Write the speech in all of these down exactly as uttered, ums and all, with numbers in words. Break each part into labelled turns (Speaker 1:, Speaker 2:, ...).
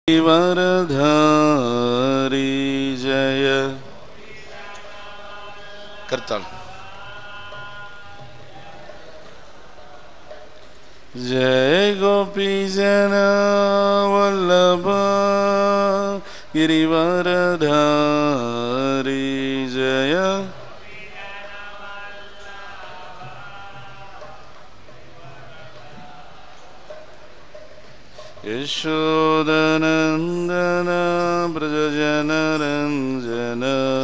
Speaker 1: वरधारी जय करताल जय गोपी जन वल्लभ गिरिवरधारी जय यशोदनंदन ब्रजजनरंजन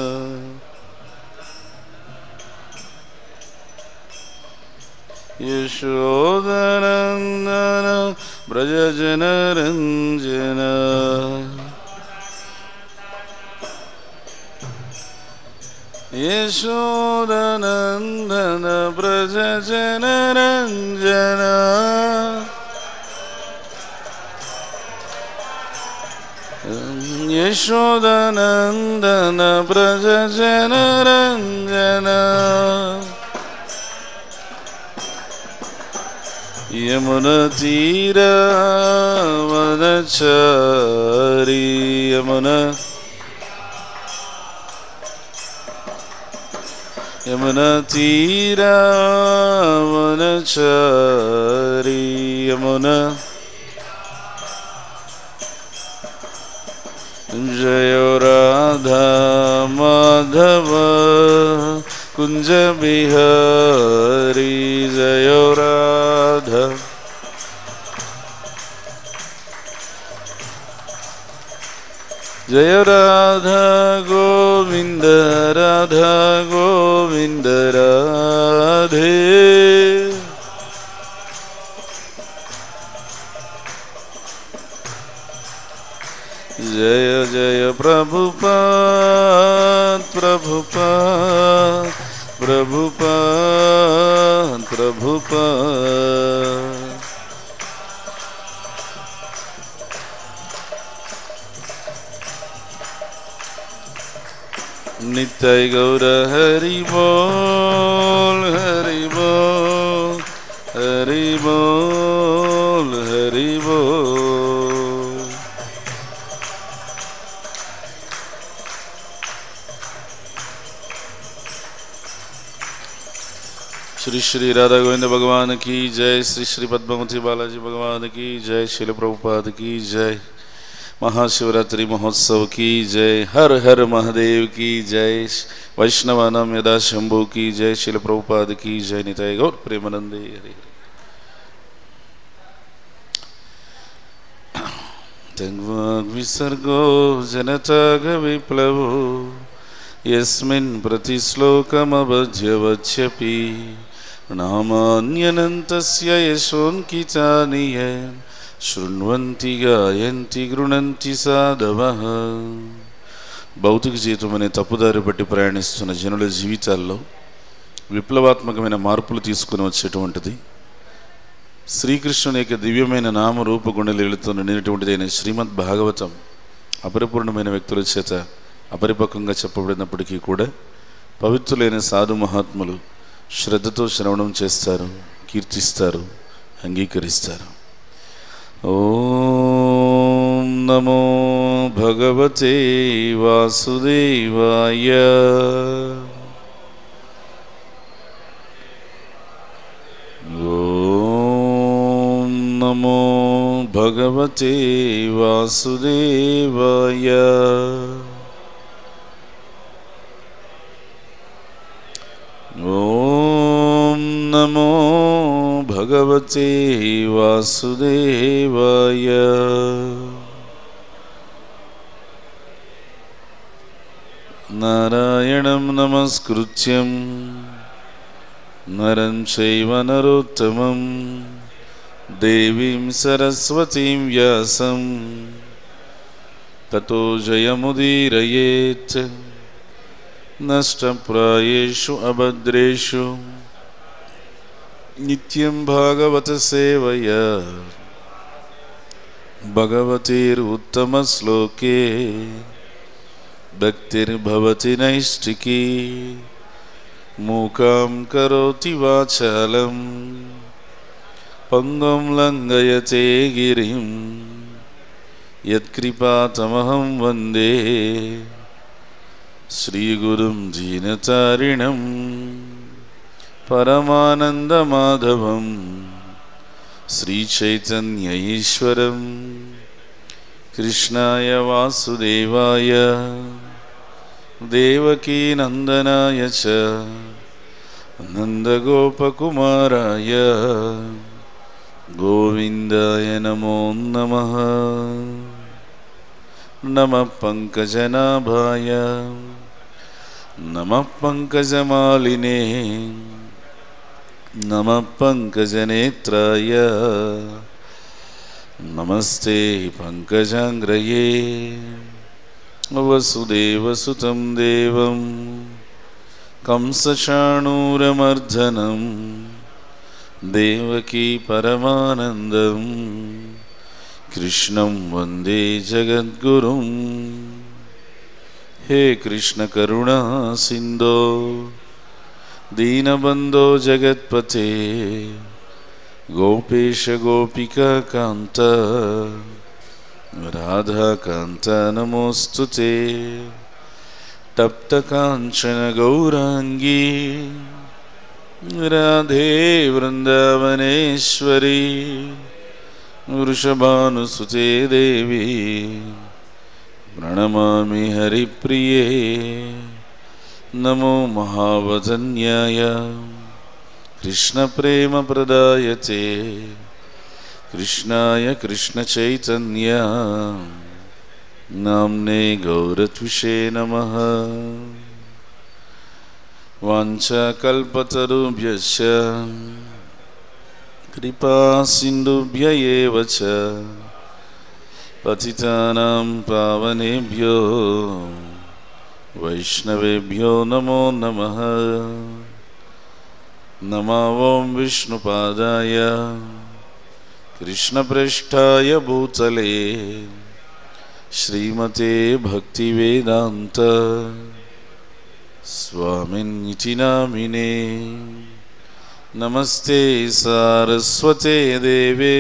Speaker 1: यशोदनंदन ब्रजजनरंजन यशोदनंदन ब्रजजनरंजन यशोदनंदन ब्रजजनरंजन यमुनतीरवनचारी यमुना यमुनतीरवनचारी यमुना जय राधा माधव कुंज बिहारी जय राधा जय राधा गोविंद राधा गोविंद राधे जय जय प्रभुपाद प्रभुपाद प्रभुपाद प्रभुपाद नित्य गौर हरि बोल हरि बोल हरि बोल हरि बोल श्री श्री राधा गोविंद भगवान की जय। श्री श्री पद्मावती बालाजी भगवान की जय। शिल प्रभुपाद की जय। महाशिवरात्रि महोत्सव की जय। हर हर महादेव की जय। वैष्णवानाम यदा शंभु की जय। शिल प्रभुपाद की जय। निताय गौर प्रेमानंदे हरि हरि। विसर्गो जनताग विप्लवो यस्मिन् प्रतिश्लोकमभज्यवच्यपि नामान्यनन्तस्य यशोऽन्कितानि ये శృణ్వంతి గాయంతి గృణంతి సాధవః. భౌతిక జీవితం అనే తప్పుదారి బట్టి ప్రయాణిస్తున్న జనుల జీవితాల్లో విప్లవాత్మకమైన మార్పులు తీసుకుని వచ్చేటువంటిది శ్రీకృష్ణుని యొక్క దివ్యమైన నామ రూప గుణలీలతో నిండినటువంటిదైన శ్రీమద్ భాగవతం అపరిపూర్ణమైన వ్యక్తుల చేత అపరిపక్వంగా చెప్పబడినప్పటికీ కూడా పవిత్రులైన సాధు మహాత్ములు శ్రద్ధతో శ్రవణం చేస్తారు, కీర్తిస్తారు, అంగీకరిస్తారు. ఓం నమో భగవతే వాసుదేవాయ. ఓం నమో భగవతే వాసుదేవాయ. ఓం నమో భగవతే వాసుదేవాయ. నారాయణం నమస్కృత్యం నరం చైవ నరోత్తమం దేవీం సరస్వతీం వ్యాసం తతో జయముదీరయేత్. నష్టప్రాయేషు అభద్రేషు నిత్యం భాగవత సేవయా భగవతీరుత్తమ శ్లోకే భక్తిర్భవతి నైష్టికీ. మూకం కరోతి వాచాలం పంగం లంఘయతే గిరిం యత్కృపాతమహం వందే శ్రీగురుం జీనచారిణం పరమానందమాధవం శ్రీచైతన్య ఈశ్వరం కృష్ణాయ వాసుదేవాయ దేవకీనందనాయ చ నందగోపకుమారాయ గోవిందాయ నమో నమః. నమః పంకజనాభాయ నమః పంకజమాలినే నమః పంకజనేత్రాయ నమస్తే పంకజాంగ్రయే. వసుదేవసుతం దేవం కంసచాణూరమర్దనం దేవకీ పరమానందం కృష్ణం వందే జగద్గురుం. హే కృష్ణ కరుణా సింధో దీనబంధో జగత్పతే గోపేశ గోపికా కాంత రాధాకాంత నమోస్తుతే. తప్త కాంచన గౌరాంగీ రాధే వృందావనేశ్వరీ వృషభానుసుతే దేవి ప్రణమామి హరిప్రియే. నమో మహావదన్యాయ కృష్ణ ప్రేమ ప్రదాయతే కృష్ణాయ కృష్ణ చైతన్య నామ్నే గౌరత్విషే నమః. వాంఛాకల్పతరుభ్యశ్చ కృపా సింధుభ్య ఏవ చ పతితానాం పావనేభ్యో వైష్ణవేభ్యో నమో నమః. నమో ఓం విష్ణుపాదాయ కృష్ణప్రేష్ఠాయ భూతలే శ్రీమతే భక్తివేదాంత స్వామినితి నామినే. నమస్తే సారస్వతే దేవే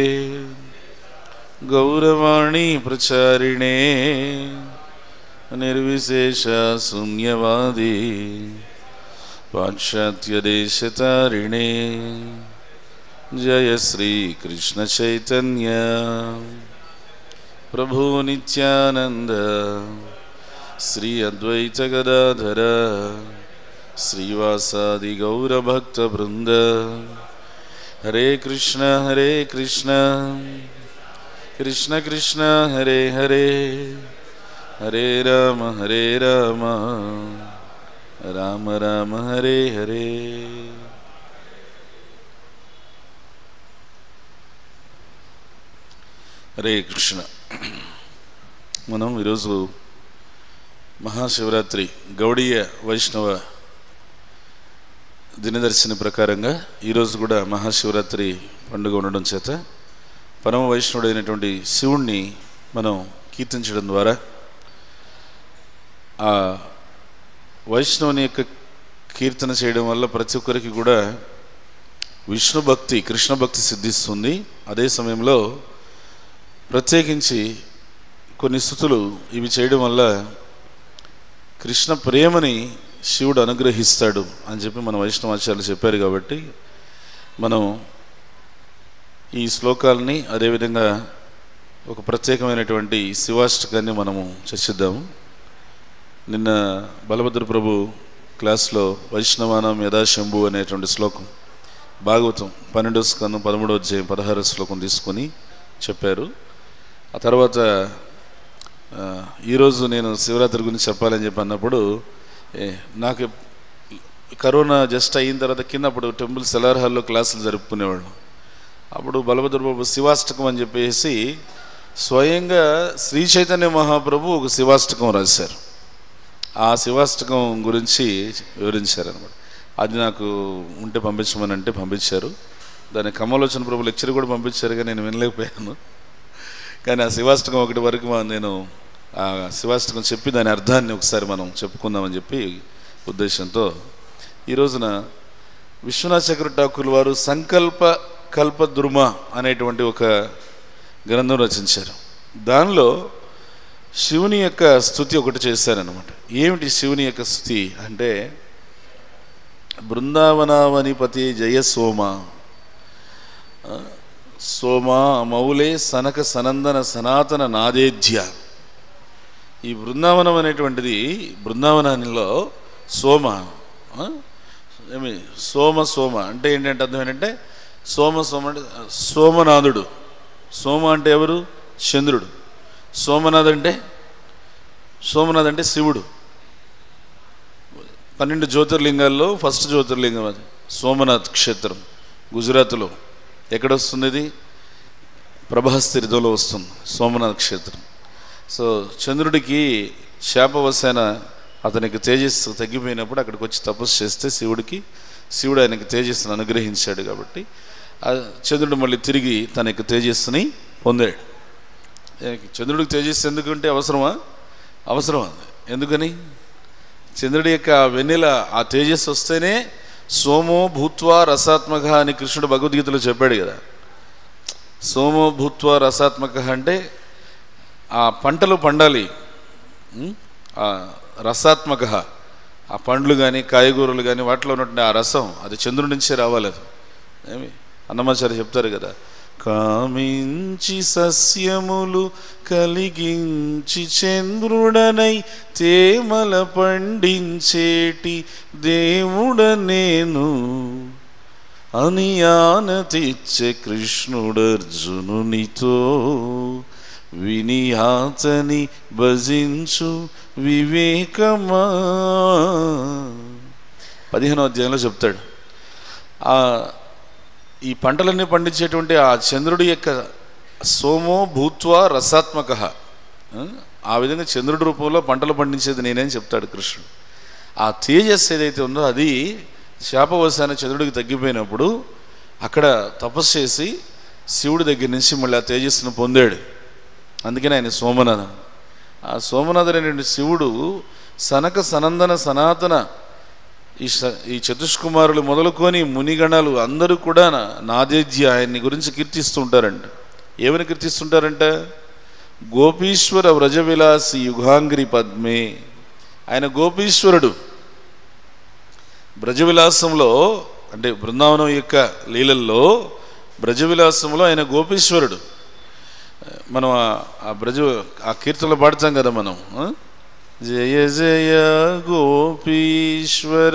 Speaker 1: గౌరవాణి ప్రచారిణే నిర్విశేష శూన్యవాది పాశ్చాత్యదేశతారిణే. జయ శ్రీ కృష్ణ చైతన్య ప్రభు నిత్యానంద శ్రీ అద్వైత గదాధర శ్రీవాసాది గౌరభక్త బృంద. హరే కృష్ణ హరే కృష్ణ కృష్ణ కృష్ణ హరే హరే హరే రామ హరే రామ రామ రామ హరే హరే. హరే కృష్ణ. మనం ఈరోజు మహాశివరాత్రి గౌడీయ వైష్ణవ దినదర్శిని ప్రకారంగా ఈరోజు కూడా మహాశివరాత్రి పండుగ ఉండడం చేత పరమ వైష్ణవుడైనటువంటి శివుణ్ణి మనం కీర్తించడం ద్వారా ఆ వైష్ణవుని యొక్క కీర్తన చేయడం వల్ల ప్రతి ఒక్కరికి కూడా విష్ణు భక్తి కృష్ణ భక్తి సిద్ధిస్తుంది. అదే సమయంలో ప్రత్యేకించి కొన్ని స్తుతులు ఇవి చేయడం వల్ల కృష్ణ ప్రేమని శివుడు అనుగ్రహిస్తాడు అని చెప్పి మన వైష్ణవాచార్యులు చెప్పారు. కాబట్టి మనం ఈ శ్లోకాలని అదేవిధంగా ఒక ప్రత్యేకమైనటువంటి శివాష్టకాన్ని మనము చర్చిద్దాము. నిన్న బలభద్ర ప్రభు క్లాస్లో వైష్ణవానం యథాశంభు అనేటువంటి శ్లోకం భాగవతం పన్నెండో స్కందం పదమూడవ అధ్యాయం పదహారవ శ్లోకం తీసుకొని చెప్పారు. ఆ తర్వాత ఈరోజు నేను శివరాత్రి గురించి చెప్పాలని చెప్పి అన్నప్పుడు నాకు కరోనా జస్ట్ అయిన తర్వాత కింద అప్పుడు టెంపుల్ సెలార్ హాల్లో క్లాసులు జరుపుకునేవాడు. అప్పుడు బలభద్ర ప్రభు శివాష్టకం అని చెప్పేసి స్వయంగా శ్రీ చైతన్య మహాప్రభు ఒక శివాష్టకం రాశారు. ఆ శివాష్టకం గురించి వివరించారనమాట. అది నాకు ఉంటే పంపించమని అంటే పంపించారు. దాని కమలోచన ప్రభు లెక్చర్ కూడా పంపించారు, కానీ నేను వినలేకపోయాను. కానీ ఆ శివాష్టకం ఒకటి వరకు నేను ఆ శివాష్టకం చెప్పి దాని అర్థాన్ని ఒకసారి మనం చెప్పుకుందామని చెప్పి ఉద్దేశంతో ఈ రోజున విశ్వనాథ చక్ర ఠాకూర్ వారు సంకల్ప కల్పద్రుమ అనేటువంటి ఒక గ్రంథం రచించారు. దానిలో శివుని యొక్క స్తుతి ఒకటి చేశారనమాట. ఏమిటి శివుని యొక్క స్తుతి అంటే, బృందావనావనిపతి జయ సోమ, సోమ మౌలే సనక సనందన సనాతన నాదేధ్య. ఈ బృందావనం అనేటువంటిది, బృందావనంలో సోమ, ఏమి సోమ సోమ అంటే ఏంటంటే అర్థం ఏంటంటే, సోమ సోమ అంటే సోమనాథుడు. సోమ అంటే ఎవరు? చంద్రుడు. సోమనాథ్ అంటే సోమనాథ్ అంటే శివుడు. పన్నెండు జ్యోతిర్లింగాల్లో ఫస్ట్ జ్యోతిర్లింగం అది సోమనాథ్ క్షేత్రం, గుజరాత్లో. ఎక్కడ వస్తుంది ఇది? ప్రభాస్ తీర్థంలో వస్తుంది సోమనాథ్ క్షేత్రం. సో చంద్రుడికి శాపవశాన అతనికి తేజస్సు తగ్గిపోయినప్పుడు అక్కడికి వచ్చి తపస్సు చేస్తే శివుడికి శివుడు ఆయనకి తేజస్సును అనుగ్రహించాడు. కాబట్టి ఆ చంద్రుడు మళ్ళీ తిరిగి తన యొక్క తేజస్సుని పొందాడు. చంద్రుడికి తేజస్సు ఎందుకంటే అవసరమా? అవసరమా. ఎందుకని? చంద్రుడి యొక్క వెన్నెల ఆ తేజస్సు వస్తేనే సోమో భూత్వా రసాత్మక అని కృష్ణుడు భగవద్గీతలో చెప్పాడు కదా. సోమో భూత్వా రసాత్మక అంటే ఆ పంటలు పండాలి, ఆ రసాత్మక, ఆ పండ్లు కానీ కాయగూరలు కానీ వాటిలో ఉన్నటువంటి ఆ రసం అది చంద్రుడి నుంచే రావాలి. అది ఏమి అన్నమాచార్య చెప్తారు కదా, కామించి సస్యములు కలిగించి చంద్రుడనై తేమల పండించేటి దేవుడ నేను అని ఆనతిచ్చే కృష్ణుడర్జునునితో వినియాతని భజించు వివేకమా. పదిహేనో అధ్యాయంలో చెప్తాడు, ఆ ఈ పంటలన్నీ పండించేటువంటి ఆ చంద్రుడి యొక్క సోమో భూత్వా రసాత్మక, ఆ విధంగా చంద్రుడి రూపంలో పంటలు పండించేది నేనేం చెప్తాడు కృష్ణుడు. ఆ తేజస్సు ఏదైతే ఉందో అది శాపవశాన చంద్రుడికి తగ్గిపోయినప్పుడు అక్కడ తపస్సు చేసి శివుడి దగ్గర నుంచి మళ్ళీ ఆ తేజస్సును పొందాడు. అందుకని ఆయన సోమనాథ. ఆ సోమనాథుడు అనేటువంటి శివుడు సనక సనందన సనాతన ఈ ఈ చతుష్కుమారులు మొదలుకొని మునిగణాలు అందరూ కూడా నాదేజ్య ఆయన్ని గురించి కీర్తిస్తుంటారంట. ఏమని కీర్తిస్తుంటారంట? గోపీశ్వర వ్రజవిలాసి యుగాంగ్రి పద్మే. ఆయన గోపీశ్వరుడు. బ్రజవిలాసంలో అంటే బృందావనం యొక్క లీలల్లో బ్రజవిలాసంలో ఆయన గోపీశ్వరుడు. మనం ఆ బ్రజ ఆ కీర్తనలు పాడుతాం కదా మనం, జయ జయ గోపీశ్వర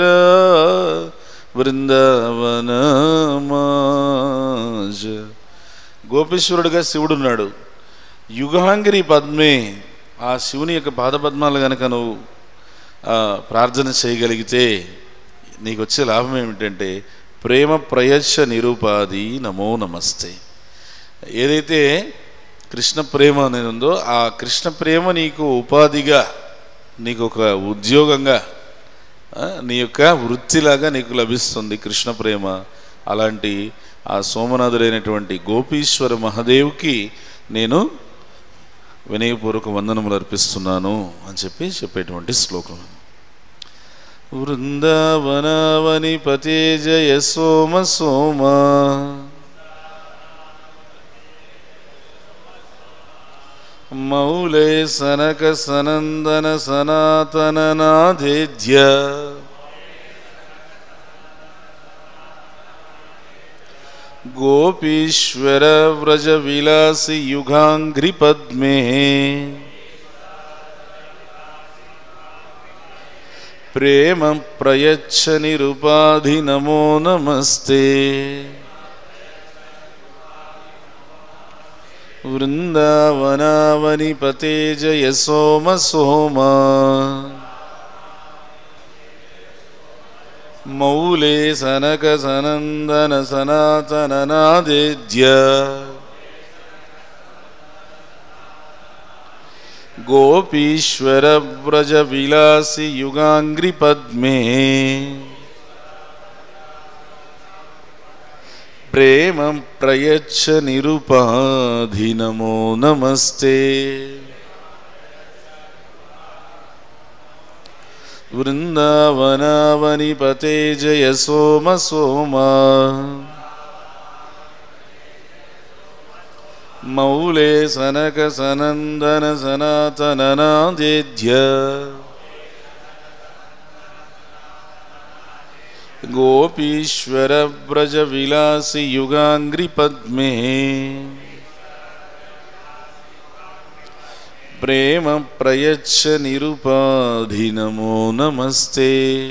Speaker 1: బృందావనమాజ. గోపీశ్వరుడుగా శివుడు ఉన్నాడు. యుగాంగిరి పద్మే, ఆ శివుని యొక్క పాదపద్మాలు కనుక నువ్వు ప్రార్థన చేయగలిగితే నీకు వచ్చే లాభం ఏమిటంటే ప్రేమ ప్రయచ్చ నిరూపాది నమో నమస్తే. ఏదైతే కృష్ణ ప్రేమ అనేది ఉందో ఆ కృష్ణ ప్రేమ నీకు ఉపాధిగా, నీకు ఒక ఉద్యోగంగా, నీ యొక్క వృత్తిలాగా నీకు లభిస్తుంది కృష్ణ ప్రేమ. అలాంటి ఆ సోమనాథుడైనటువంటి గోపీశ్వర మహాదేవ్కి నేను వినయపూర్వక వందనములు అర్పిస్తున్నాను అని చెప్పి చెప్పేటువంటి శ్లోకం. వృందావనావని పతే జయ సోమ సోమ, మౌలే సనక సనందన సనాతన నాదేధ్య, గోపీశ్వర వ్రజ విలాసి యుగాంగ్రి పద్మే, ప్రేమ ప్రయచ్చ నిరుపాధి నమో నమస్తే. వృందావనావని పతే జయ సోమ సోమ, మౌలే సనక సనందన సనాతన నాదేధ్య, గోపీశ్వర వ్రజ విలాసి యుగాంగ్రి పద్మే, ప్రేమ ప్రయచ్చ నిరుపాధి నమో నమస్తే. వృందావనావని పతే జయ సోమ సోమ, మౌలే సనక సనందన సనాతననాదేధ్య గోపీశ్వర వ్రజ విలాసి యుగాంగ్రి పద్మే ప్రేమ ప్రయచ్చ నిరుపాధి నమో నమస్తే.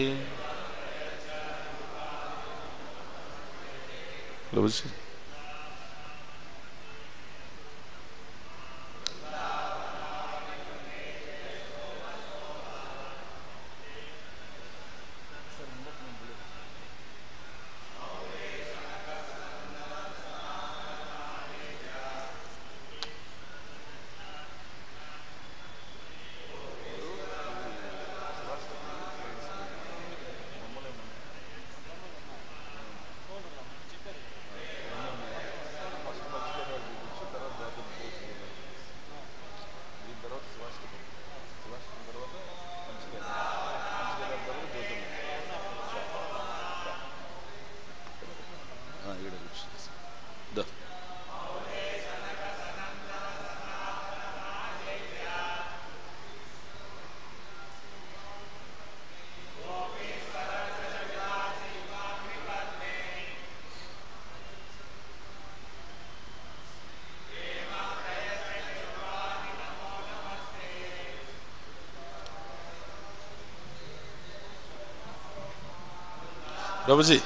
Speaker 1: ప్రభుజీ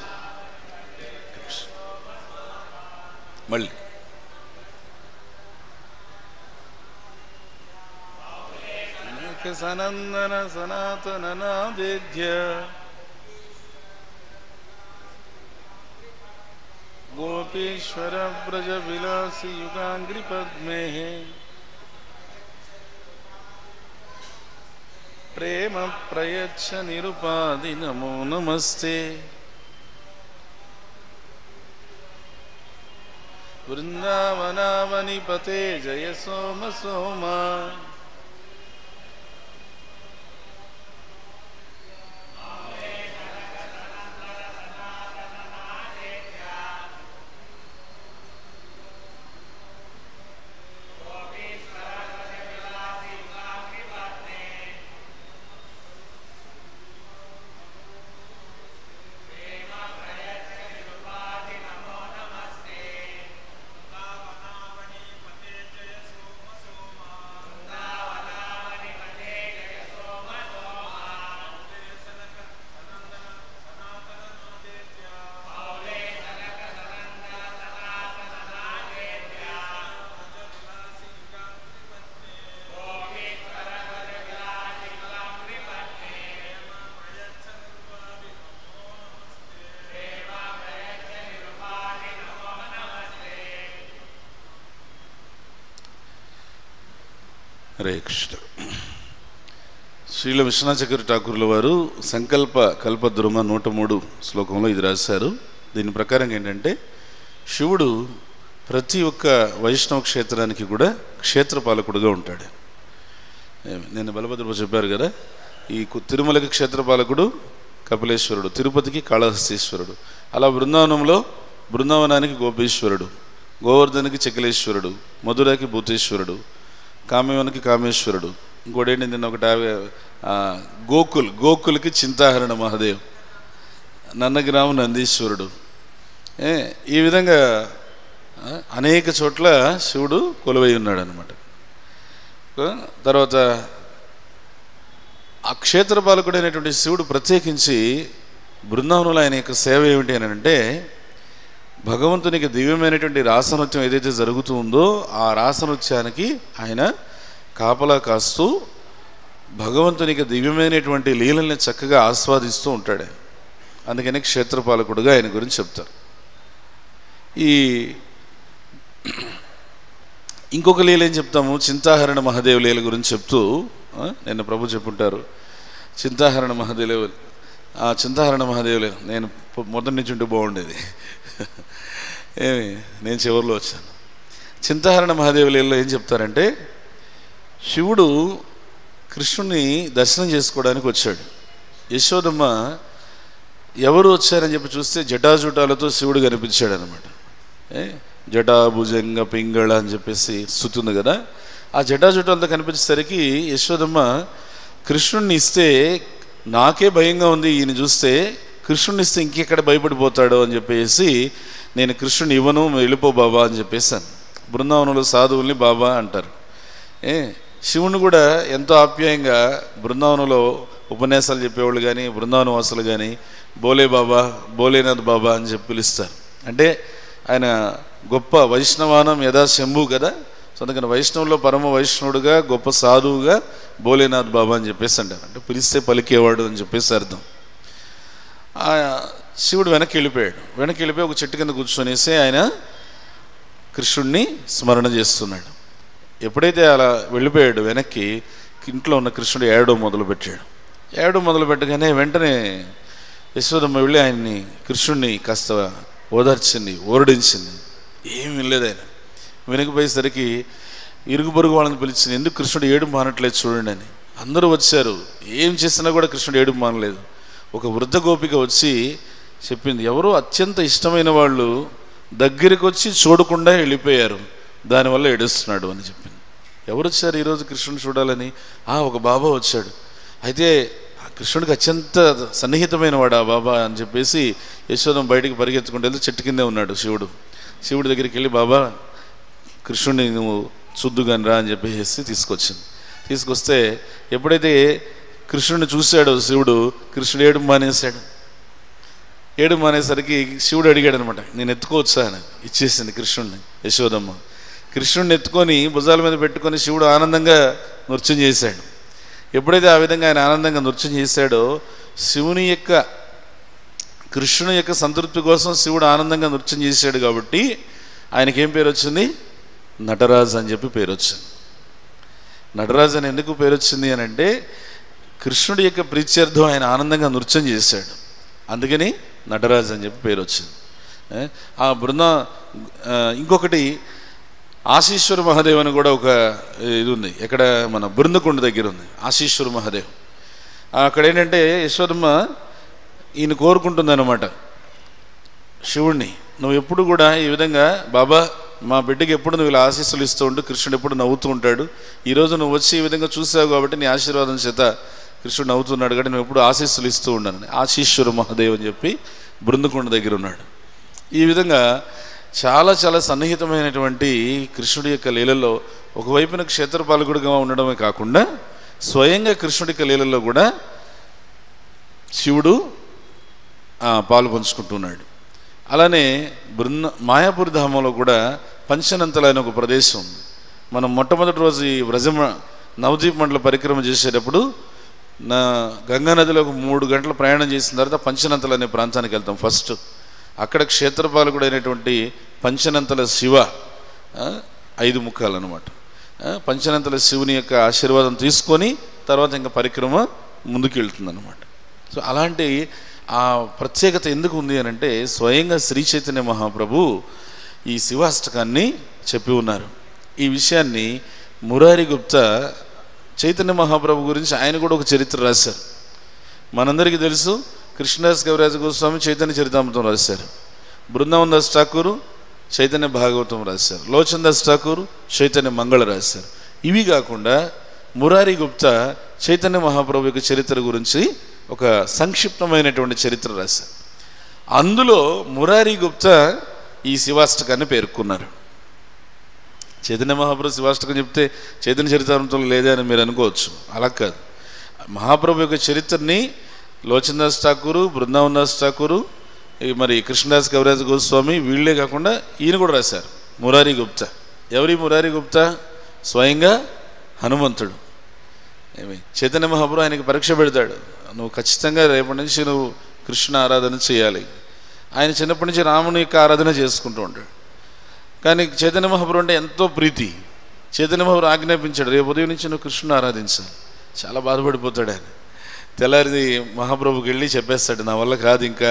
Speaker 1: మళ్ళీ సనందన సనాతననాదేధ్య గోపీశ్వర వ్రజ విలాసి యుగాంగ్రి పద్మే ప్రేమ ప్రయచ్చ నిరుపాధి నమో నమస్తే. వృందావనావని పతే జయ సోమ సోమ హరే కృష్ణ. శ్రీల విశ్వనాథ చక్ర ఠాకూర్ల వారు సంకల్ప కల్పద్రుమ నూట మూడు శ్లోకంలో ఇది రాశారు. దీని ప్రకారం ఏంటంటే శివుడు ప్రతి ఒక్క వైష్ణవ క్షేత్రానికి కూడా క్షేత్రపాలకుడుగా ఉంటాడు. నేను బలభద్రపు చెప్పారు కదా, ఈ తిరుమలకి క్షేత్రపాలకుడు కపిలేశ్వరుడు, తిరుపతికి కాళహస్తీశ్వరుడు, అలా బృందావనంలో బృందావనానికి గోపీశ్వరుడు, గోవర్ధనికి చకిలేశ్వరుడు, మధురకి భూతేశ్వరుడు, కామ్యవనికి కామేశ్వరుడు, ఇంకోటి ఏంటి నిన్న ఒకటి గోకుల్ గోకుల్కి చింతాహరణ మహాదేవ్, నన్నగ్రామ నందీశ్వరుడు. ఏ ఈ విధంగా అనేక చోట్ల శివుడు కొలువై ఉన్నాడు అనమాట. తర్వాత ఆ క్షేత్రపాలకుడైనటువంటి శివుడు ప్రత్యేకించి బృందావనంలో ఆయన యొక్క సేవ ఏమిటి అని అంటే, భగవంతునికి దివ్యమైనటువంటి రాసనృత్యం ఏదైతే జరుగుతూ ఉందో ఆ రాసనృత్యానికి ఆయన కాపలా కాస్తూ భగవంతునికి దివ్యమైనటువంటి లీలల్ని చక్కగా ఆస్వాదిస్తూ ఉంటాడు. అందుకని క్షేత్రపాలకుడుగా ఆయన గురించి చెప్తారు. ఈ ఇంకొక లీల ఏం చెప్తాము, చింతాహరణ మహాదేవ్ లీల గురించి చెప్తూ నిన్న ప్రభు చెప్పుంటారు. చింతాహరణ మహాదేవ్ ఆ చింతాహరణ మహాదేవ్ లీల నేను మొదటి నుంచి ఉంటే బాగుండేది, ఏమి నేను చివరిలో వచ్చాను. చింతాహరణ మహాదేవ్ లీలలో ఏం చెప్తారంటే, శివుడు కృష్ణుని దర్శనం చేసుకోవడానికి వచ్చాడు. యశోదమ్మ ఎవరు వచ్చారని చెప్పి చూస్తే జటాజుటాలతో శివుడు కనిపించాడు అనమాట. జటాభుజంగ పింగళ అని చెప్పేసి స్తుతుంది కదా. ఆ జటాజుటాలతో కనిపించేసరికి యశోదమ్మ కృష్ణుడిని ఇస్తే నాకే భయంగా ఉంది, ఈయన చూస్తే కృష్ణుడిని ఇస్తే ఇంకెక్కడ భయపడిపోతాడో అని చెప్పేసి నేను కృష్ణుని ఇవ్వను, వెళ్ళిపో బాబా అని చెప్పేసాను. బృందావనంలో సాధువుల్ని బాబా అంటారు. ఏ శివుని కూడా ఎంతో ఆప్యాయంగా బృందావనంలో ఉపన్యాసాలు చెప్పేవాళ్ళు కానీ బృందావన వాసులు కానీ బోలే బాబా, బోలేనాథ్ బాబా అని చెప్పి పిలుస్తారు. అంటే ఆయన గొప్ప వైష్ణవానం యథా శంభు కదా. సో అందుకని వైష్ణవుల్లో పరమ వైష్ణవుడుగా గొప్ప సాధువుగా బోలేనాథ్ బాబా అని చెప్పేసి అంటారు. అంటే పిలిస్తే పలికేవాడు అని చెప్పేసి అర్థం. శివుడు వెనక్కి వెళ్ళిపోయాడు. వెనక్కి వెళ్ళిపోయి ఒక చెట్టు కింద కూర్చొనేసి ఆయన కృష్ణుడిని స్మరణ చేస్తున్నాడు. ఎప్పుడైతే అలా వెళ్ళిపోయాడు వెనక్కి, ఇంట్లో ఉన్న కృష్ణుడు ఏడో మొదలుపెట్టాడు. ఏడో మొదలు పెట్టగానే వెంటనే యశోదమ్మ వెళ్ళి ఆయన్ని కృష్ణుడిని కాస్త ఓదార్చింది, ఓరడించింది. ఏం వినలేదు ఆయన. వెనకపోయేసరికి ఇరుగు పొరుగు వాళ్ళని పిలిచింది, ఎందుకు కృష్ణుడు ఏడు మానట్లేదు చూడండి అని. అందరూ వచ్చారు, ఏం చేసినా కూడా కృష్ణుడు ఏడు మానలేదు. ఒక వృద్ధ గోపిక వచ్చి చెప్పింది, ఎవరో అత్యంత ఇష్టమైన వాళ్ళు దగ్గరికి వచ్చి చూడకుండా వెళ్ళిపోయారు, దానివల్ల ఏడుస్తున్నాడు అని చెప్పింది. ఎవరు వచ్చారు ఈరోజు కృష్ణుని చూడాలని? ఆ ఒక బాబా వచ్చాడు. అయితే కృష్ణుడికి అత్యంత సన్నిహితమైన వాడు ఆ బాబా అని చెప్పేసి యశోదం బయటికి పరిగెత్తుకుంటూ వెళ్తే చెట్టు కిందే ఉన్నాడు శివుడు. శివుడి దగ్గరికి వెళ్ళి, బాబా కృష్ణుడిని నువ్వు చూద్దుగాని రా అని చెప్పేసి తీసుకొచ్చింది. తీసుకొస్తే ఎప్పుడైతే కృష్ణుడిని చూశాడో శివుడు, కృష్ణుడు ఏడు మానేశాడు. ఏడు మానేసరికి శివుడు అడిగాడు అనమాట, నేను ఎత్తుకోవచ్చా అని. ఇచ్చేసింది కృష్ణుడిని యశోదమ్మ. కృష్ణుడిని ఎత్తుకొని భుజాల మీద పెట్టుకొని శివుడు ఆనందంగా నృత్యం చేశాడు. ఎప్పుడైతే ఆ విధంగా ఆయన ఆనందంగా నృత్యం చేశాడో, శివుని యొక్క కృష్ణుని యొక్క సంతృప్తి కోసం శివుడు ఆనందంగా నృత్యం చేశాడు కాబట్టి ఆయనకేం పేరు వచ్చింది? నటరాజు అని చెప్పి పేరు వచ్చింది. నటరాజు అని ఎందుకు పేరు వచ్చింది అని అంటే, కృష్ణుడి యొక్క ప్రీత్యర్థం ఆయన ఆనందంగా నృత్యం చేశాడు, అందుకని నటరాజు అని చెప్పి పేరు వచ్చింది. ఆ బృంద ఇంకొకటి ఆశీశ్వర మహాదేవ్ అని కూడా ఒక ఇది ఉంది, ఎక్కడ మన బృందకొండ దగ్గర ఉంది ఆశీశ్వర మహాదేవ్. అక్కడ ఏంటంటే యశోదమ్మ ఈయన కోరుకుంటుంది అనమాట శివుణ్ణి, నువ్వు ఎప్పుడు కూడా ఈ విధంగా బాబా మా బిడ్డకి ఎప్పుడు నువ్వు ఇలా ఆశీస్సులు ఇస్తూ ఉంటూ కృష్ణుడు ఎప్పుడు నవ్వుతూ ఉంటాడు, ఈరోజు నువ్వు వచ్చి ఈ విధంగా చూసావు కాబట్టి నీ ఆశీర్వాదం చేత కృష్ణుడు నవ్వుతున్నాడు కాబట్టి నువ్వు ఎప్పుడు ఆశీస్సులు ఇస్తూ ఉన్నాను. ఆశీశ్వర మహాదేవ్ అని చెప్పి బృందకొండ దగ్గర ఉన్నాడు. ఈ విధంగా చాలా చాలా సన్నిహితమైనటువంటి కృష్ణుడి యొక్క లీలల్లో ఒకవైపున క్షేత్రపాలకుడిగా ఉండడమే కాకుండా స్వయంగా కృష్ణుడి యొక్క లీలల్లో కూడా శివుడు పాలు పంచుకుంటున్నాడు. అలానే బృంద మాయాపూర్ ధామంలో కూడా పంచనంతల అనే ఒక ప్రదేశం ఉంది. మనం మొట్టమొదటి రోజు ఈ వ్రజమ నవదీప్ మండల పరిక్రమ చేసేటప్పుడు నా గంగానదిలో ఒక మూడు గంటల ప్రయాణం చేసిన తర్వాత పంచనంతల అనే ప్రాంతానికి వెళ్తాం ఫస్ట్. అక్కడ క్షేత్రపాలకుడు అయినటువంటి పంచనంతల శివ, ఐదు ముఖాలు అనమాట, పంచనంతల శివుని యొక్క ఆశీర్వాదం తీసుకొని తర్వాత ఇంకా పరిక్రమ ముందుకు వెళ్తుంది అనమాట. సో అలాంటి ఆ ప్రత్యేకత ఎందుకు ఉంది అని అంటే, స్వయంగా శ్రీ చైతన్య మహాప్రభు ఈ శివాష్టకాన్ని చెప్పి ఉన్నారు. ఈ విషయాన్ని మురారి గుప్తా చైతన్య మహాప్రభు గురించి ఆయన కూడా ఒక చరిత్ర రాశారు. మనందరికీ తెలుసు, కృష్ణదాస్ కవిరాజ గోస్వామి చైతన్య చరితామృతం రాశారు, బృందావన్ దాస్ ఠాకూరు చైతన్య భాగవతం రాశారు, లోచన్ దాస్ ఠాకూరు చైతన్య మంగళ రాశారు. ఇవి కాకుండా మురారి గుప్తా చైతన్య మహాప్రభు యొక్క చరిత్ర గురించి ఒక సంక్షిప్తమైనటువంటి చరిత్ర రాశారు. అందులో మురారి గుప్తా ఈ శివాష్టకాన్ని పేర్కొన్నారు. చైతన్య మహాప్రభు శివాష్టకం చెప్తే చైతన్య చరితామృతంలో లేదే అని మీరు అనుకోవచ్చు. అలా కాదు, మహాప్రభు యొక్క చరిత్రని లోచన్ దాస్ ఠాకూరు, బృందావన్ దాస్ ఠాకూరు, మరి కృష్ణదాస్ కవిరాజ గోస్వామి వీళ్ళే కాకుండా ఈయన కూడా రాశారు మురారి గుప్తా. ఎవరి మురారి గుప్తా? స్వయంగా హనుమంతుడు. ఏమి చైతన్య మహాప్రభు ఆయనకి పరీక్ష పెడతాడు, నువ్వు ఖచ్చితంగా రేపటి నుంచి నువ్వు కృష్ణ ఆరాధన చేయాలి. ఆయన చిన్నప్పటి నుంచి రాముని యొక్క ఆరాధన చేసుకుంటూ ఉంటాడు. కానీ చైతన్య మహాప్రభు అంటే ఎంతో ప్రీతి. చైతన్య మహాప్రభు ఆజ్ఞాపించాడు, రేపు ఉదయం నుంచి నువ్వు కృష్ణుని ఆరాధించాలి. చాలా బాధపడిపోతాడు ఆయన. తెల్లారిది మహాప్రభుకి వెళ్ళి చెప్పేస్తాడు, నా వల్ల కాదు, ఇంకా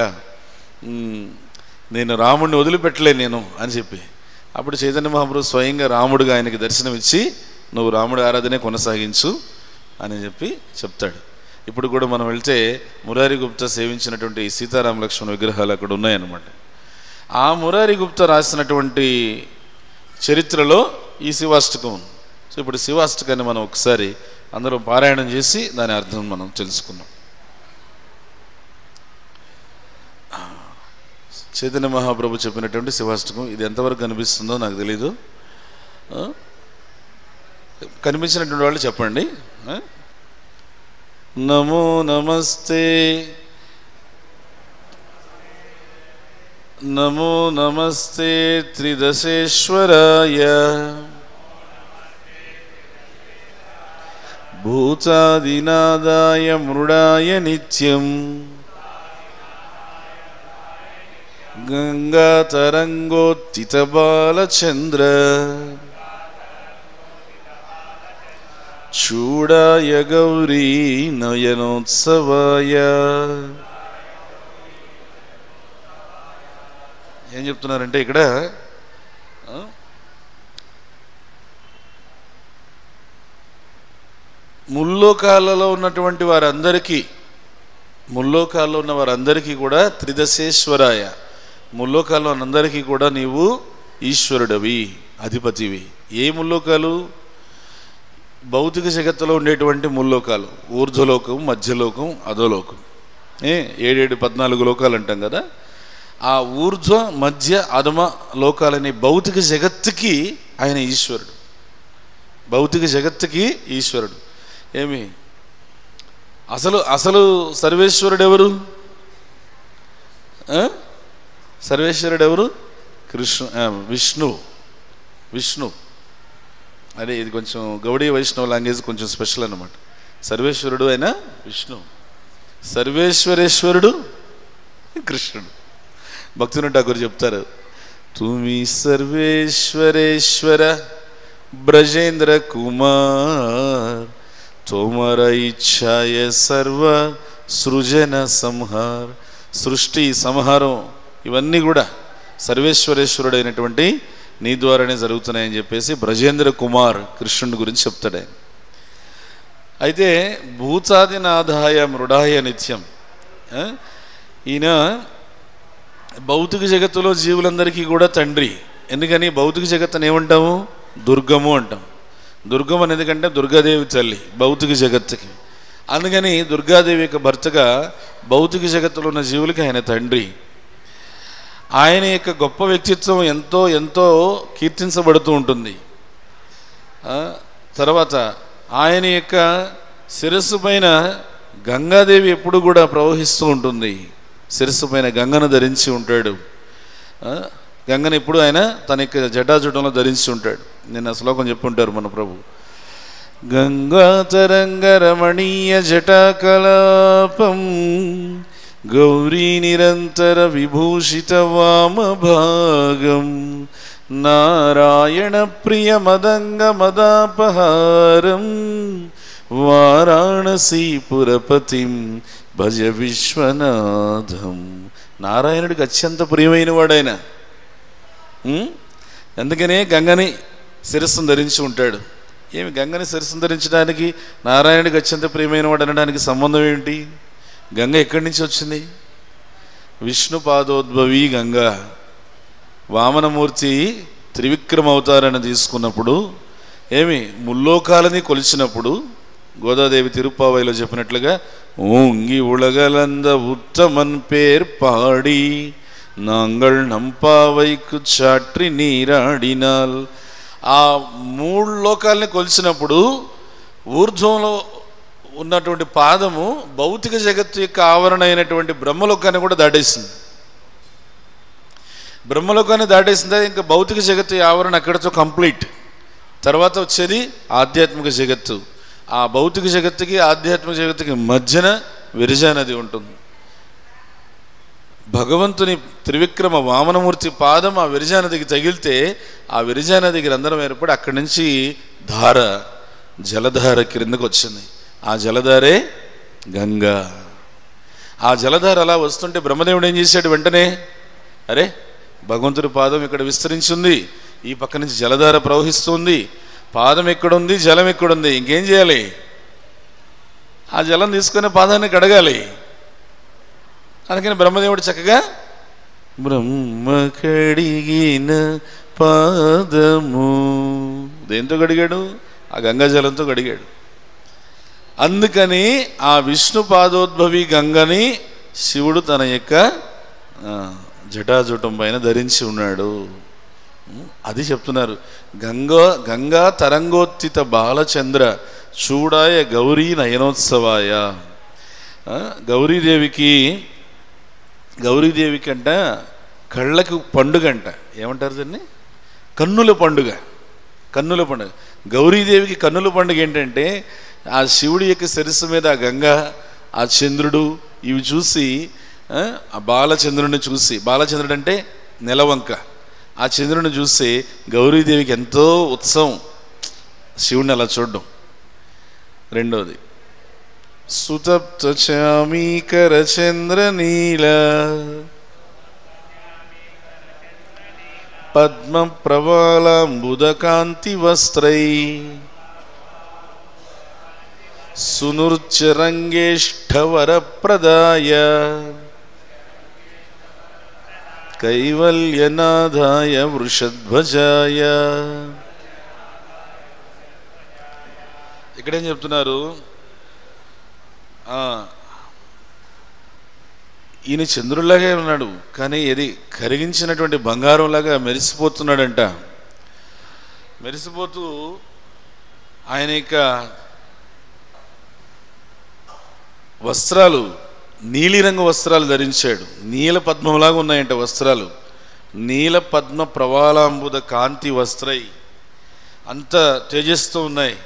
Speaker 1: నేను రాముడిని వదిలిపెట్టలే నేను అని చెప్పి. అప్పుడు చైతన్య మహాప్రభు స్వయంగా రాముడిగా ఆయనకి దర్శనం ఇచ్చి, నువ్వు రాముడి ఆరాధనే కొనసాగించు అని చెప్పి చెప్తాడు. ఇప్పుడు కూడా మనం వెళ్తే మురారి గుప్తా సేవించినటువంటి సీతారామ లక్ష్మణ విగ్రహాలు అక్కడ ఉన్నాయన్నమాట. ఆ మురారి గుప్తా రాసినటువంటి చరిత్రలో ఈ శివాష్టకం. సో ఇప్పుడు శివాష్టకాన్ని మనం ఒకసారి అందరం పారాయణం చేసి దాని అర్థం మనం తెలుసుకున్నాం. చైతన్య మహాప్రభు చెప్పినటువంటి శివాష్టకం ఇది ఎంతవరకు కనిపిస్తుందో నాకు తెలీదు. కనిపించినటువంటి వాళ్ళు చెప్పండి. నమో నమస్తే నమో నమస్తే త్రిదశేశ్వరాయ భూతాదినాదాయ మృడాయ నిత్యం గంగా తరంగోత్థిత బాలచంద్ర చూడాయ గౌరీ నయనోత్సవాయ. ఏం చెప్తున్నారంటే ఇక్కడ ముల్లోకాలలో ఉన్నటువంటి వారందరికీ ముల్లోకాల్లో ఉన్న వారందరికీ కూడా త్రిదశేశ్వరాయ, ముల్లోకాల్లో అందరికీ కూడా నీవు ఈశ్వరుడవి, అధిపతివి. ఏ ముల్లోకాలు? భౌతిక జగత్తులో ఉండేటువంటి ముల్లోకాలు, ఊర్ధ్వలోకం, మధ్యలోకం, అధోలోకం. ఏ ఏడేడు పద్నాలుగు లోకాలు అంటాం కదా. ఆ ఊర్ధ్వ మధ్య అధమ లోకాలని భౌతిక జగత్తుకి ఆయన ఈశ్వరుడు. భౌతిక జగత్తుకి ఈశ్వరుడు. ఏమి అసలు అసలు సర్వేశ్వరుడు ఎవరు? సర్వేశ్వరుడు ఎవరు? కృష్ణ విష్ణు విష్ణు అదే ఇది కొంచెం గౌడీ వైష్ణవ లాంగ్వేజ్ కొంచెం స్పెషల్ అన్నమాట. సర్వేశ్వరుడు అయినా విష్ణు, సర్వేశ్వరేశ్వరుడు కృష్ణుడు. భక్తుని ఠాకూర్ చెప్తారు, తుమి సర్వేశ్వరేశ్వర బ్రజేంద్ర కుమార్ తోమర ఇచ్ఛాయ సర్వ సృజన సంహార్. సృష్టి సంహారం ఇవన్నీ కూడా సర్వేశ్వరేశ్వరుడు అయినటువంటి నీ ద్వారానే జరుగుతున్నాయని చెప్పేసి బ్రజేంద్ర కుమార్ కృష్ణుడి గురించి చెప్తాడు ఆయన. అయితే భూతాదినాదాయ మృడాయ నిత్యం, ఈయన భౌతిక జగత్తులో జీవులందరికీ కూడా తండ్రి. ఎందుకని భౌతిక జగత్తుని ఏమంటాము? దుర్గము అంటాం. దుర్గం అనేది కంటే దుర్గాదేవి తల్లి భౌతిక జగత్తుకి. అందుకని దుర్గాదేవి యొక్క భర్తగా భౌతిక జగత్తులో ఉన్న జీవులకి ఆయన తండ్రి. ఆయన యొక్క గొప్ప వ్యక్తిత్వం ఎంతో ఎంతో కీర్తించబడుతూ ఉంటుంది. తర్వాత ఆయన యొక్క శిరస్సు పైన గంగాదేవి ఎప్పుడు కూడా ప్రవహిస్తూ ఉంటుంది. శిరస్సు పైన గంగను ధరించి ఉంటాడు. గంగను ఎప్పుడు ఆయన తన యొక్క జటాజుటంలో ధరించి ఉంటాడు. నిన్న శ్లోకం చెప్పుంటారు మన ప్రభు. గంగా తరంగ రమణీయ జటాకలాపం గౌరీ నిరంతర విభూషిత వామభాగం నారాయణ ప్రియ మదంగ మదాపహారం వారాణసీపురపతిం భజ విశ్వనాథం. నారాయణుడికి అత్యంత ప్రియమైన వాడైన. అందుకనే గంగని శిరస్సును ధరించి ఉంటాడు. ఏమి గంగని శిరస్సును ధరించడానికి నారాయణుడికి అత్యంత ప్రియమైన వాడు అనడానికి సంబంధం ఏంటి? గంగ ఎక్కడి నుంచి వచ్చింది? విష్ణు పాదోద్భవి గంగ. వామనమూర్తి త్రివిక్రమ అవతారాన్ని తీసుకున్నప్పుడు ఏమి ముల్లోకాలని కొలిచినప్పుడు గోదాదేవి తిరుప్పావైలో చెప్పినట్లుగా ఓంగి ఉలగలంద ఉత్తమన్ పేర్ పాడి నాంగల్ నంపావైకు చాట్రి నీరాడినాల్. ఆ మూడు లోకాలని కొలిచినప్పుడు ఊర్ధ్వంలో ఉన్నటువంటి పాదము భౌతిక జగత్తు యొక్క ఆవరణ అయినటువంటి బ్రహ్మలోకాన్ని కూడా దాటేసింది. బ్రహ్మలోకాన్ని దాటేసిందా ఇంకా భౌతిక జగత్తు ఆవరణ అక్కడితో కంప్లీట్. తర్వాత వచ్చేది ఆధ్యాత్మిక జగత్తు. ఆ భౌతిక జగత్తుకి ఆధ్యాత్మిక జగత్తుకి మధ్యన విరజా నది ఉంటుంది. భగవంతుని త్రివిక్రమ వామనమూర్తి పాదం ఆ విరజా నదికి తగిలితే ఆ విరజా నదికి రంధ్రం ఏర్పడి అక్కడి నుంచి ధార జలధార క్రిందకు వచ్చింది. ఆ జలధారే గంగా. ఆ జలధార అలా వస్తుంటే బ్రహ్మదేవుడు ఏం చేశాడు? వెంటనే అరే భగవంతుడి పాదం ఇక్కడ విస్తరించింది, ఈ పక్క నుంచి జలధార ప్రవహిస్తుంది, పాదం ఎక్కడుంది, జలం ఎక్కడుంది, ఇంకేం చేయాలి? ఆ జలం తీసుకునే పాదాన్ని కడగాలి. అందుకని బ్రహ్మదేవుడు చక్కగా బ్రహ్మ కడిగిన పాదము. దేంతో కడిగాడు? ఆ గంగాజలంతో కడిగాడు. అందుకని ఆ విష్ణు పాదోద్భవి గంగని శివుడు తన యొక్క జటాజుటం పైన ధరించి ఉన్నాడు. అది చెప్తున్నారు. గంగా గంగా తరంగోత్థిత బాలచంద్ర చూడాయ గౌరీ నయనోత్సవాయ. గౌరీదేవికి గౌరీదేవికి అంట కళ్ళకు పండుగ అంట. ఏమంటారు దాన్ని? కన్నుల పండుగ. కన్నుల పండుగ. గౌరీదేవికి కన్నుల పండుగ ఏంటంటే ఆ శివుడి యొక్క శిరస్సు మీద ఆ గంగ, ఆ చంద్రుడు ఇవి చూసి, ఆ బాలచంద్రుడిని చూసి, బాలచంద్రుడు అంటే నెలవంక, ఆ చంద్రుడిని చూసి గౌరీదేవికి ఎంతో ఉత్సవం శివుడిని అలా చూడడం. రెండోది సుతప్త చామీకర చంద్ర నీల పద్మ ప్రవాళంబుదకాంతి వస్త్రై సునృత్యరంగేష్ఠవరప్రదాయ కైవల్యనాథాయ వృషధ్వజాయ. ఇక్కడేం చెప్తున్నారు? ఈయన చంద్రుడిలాగే ఉన్నాడు, కానీ ఇది కరిగించినటువంటి బంగారంలాగా మెరిసిపోతున్నాడంట. మెరిసిపోతూ ఆయన యొక్క వస్త్రాలు నీలిరంగు వస్త్రాలు ధరించాడు. నీల పద్మంలాగా ఉన్నాయంట వస్త్రాలు. నీల పద్మ ప్రవాళాంబుద కాంతి వస్త్రై, అంత తేజస్తో ఉన్నాయి.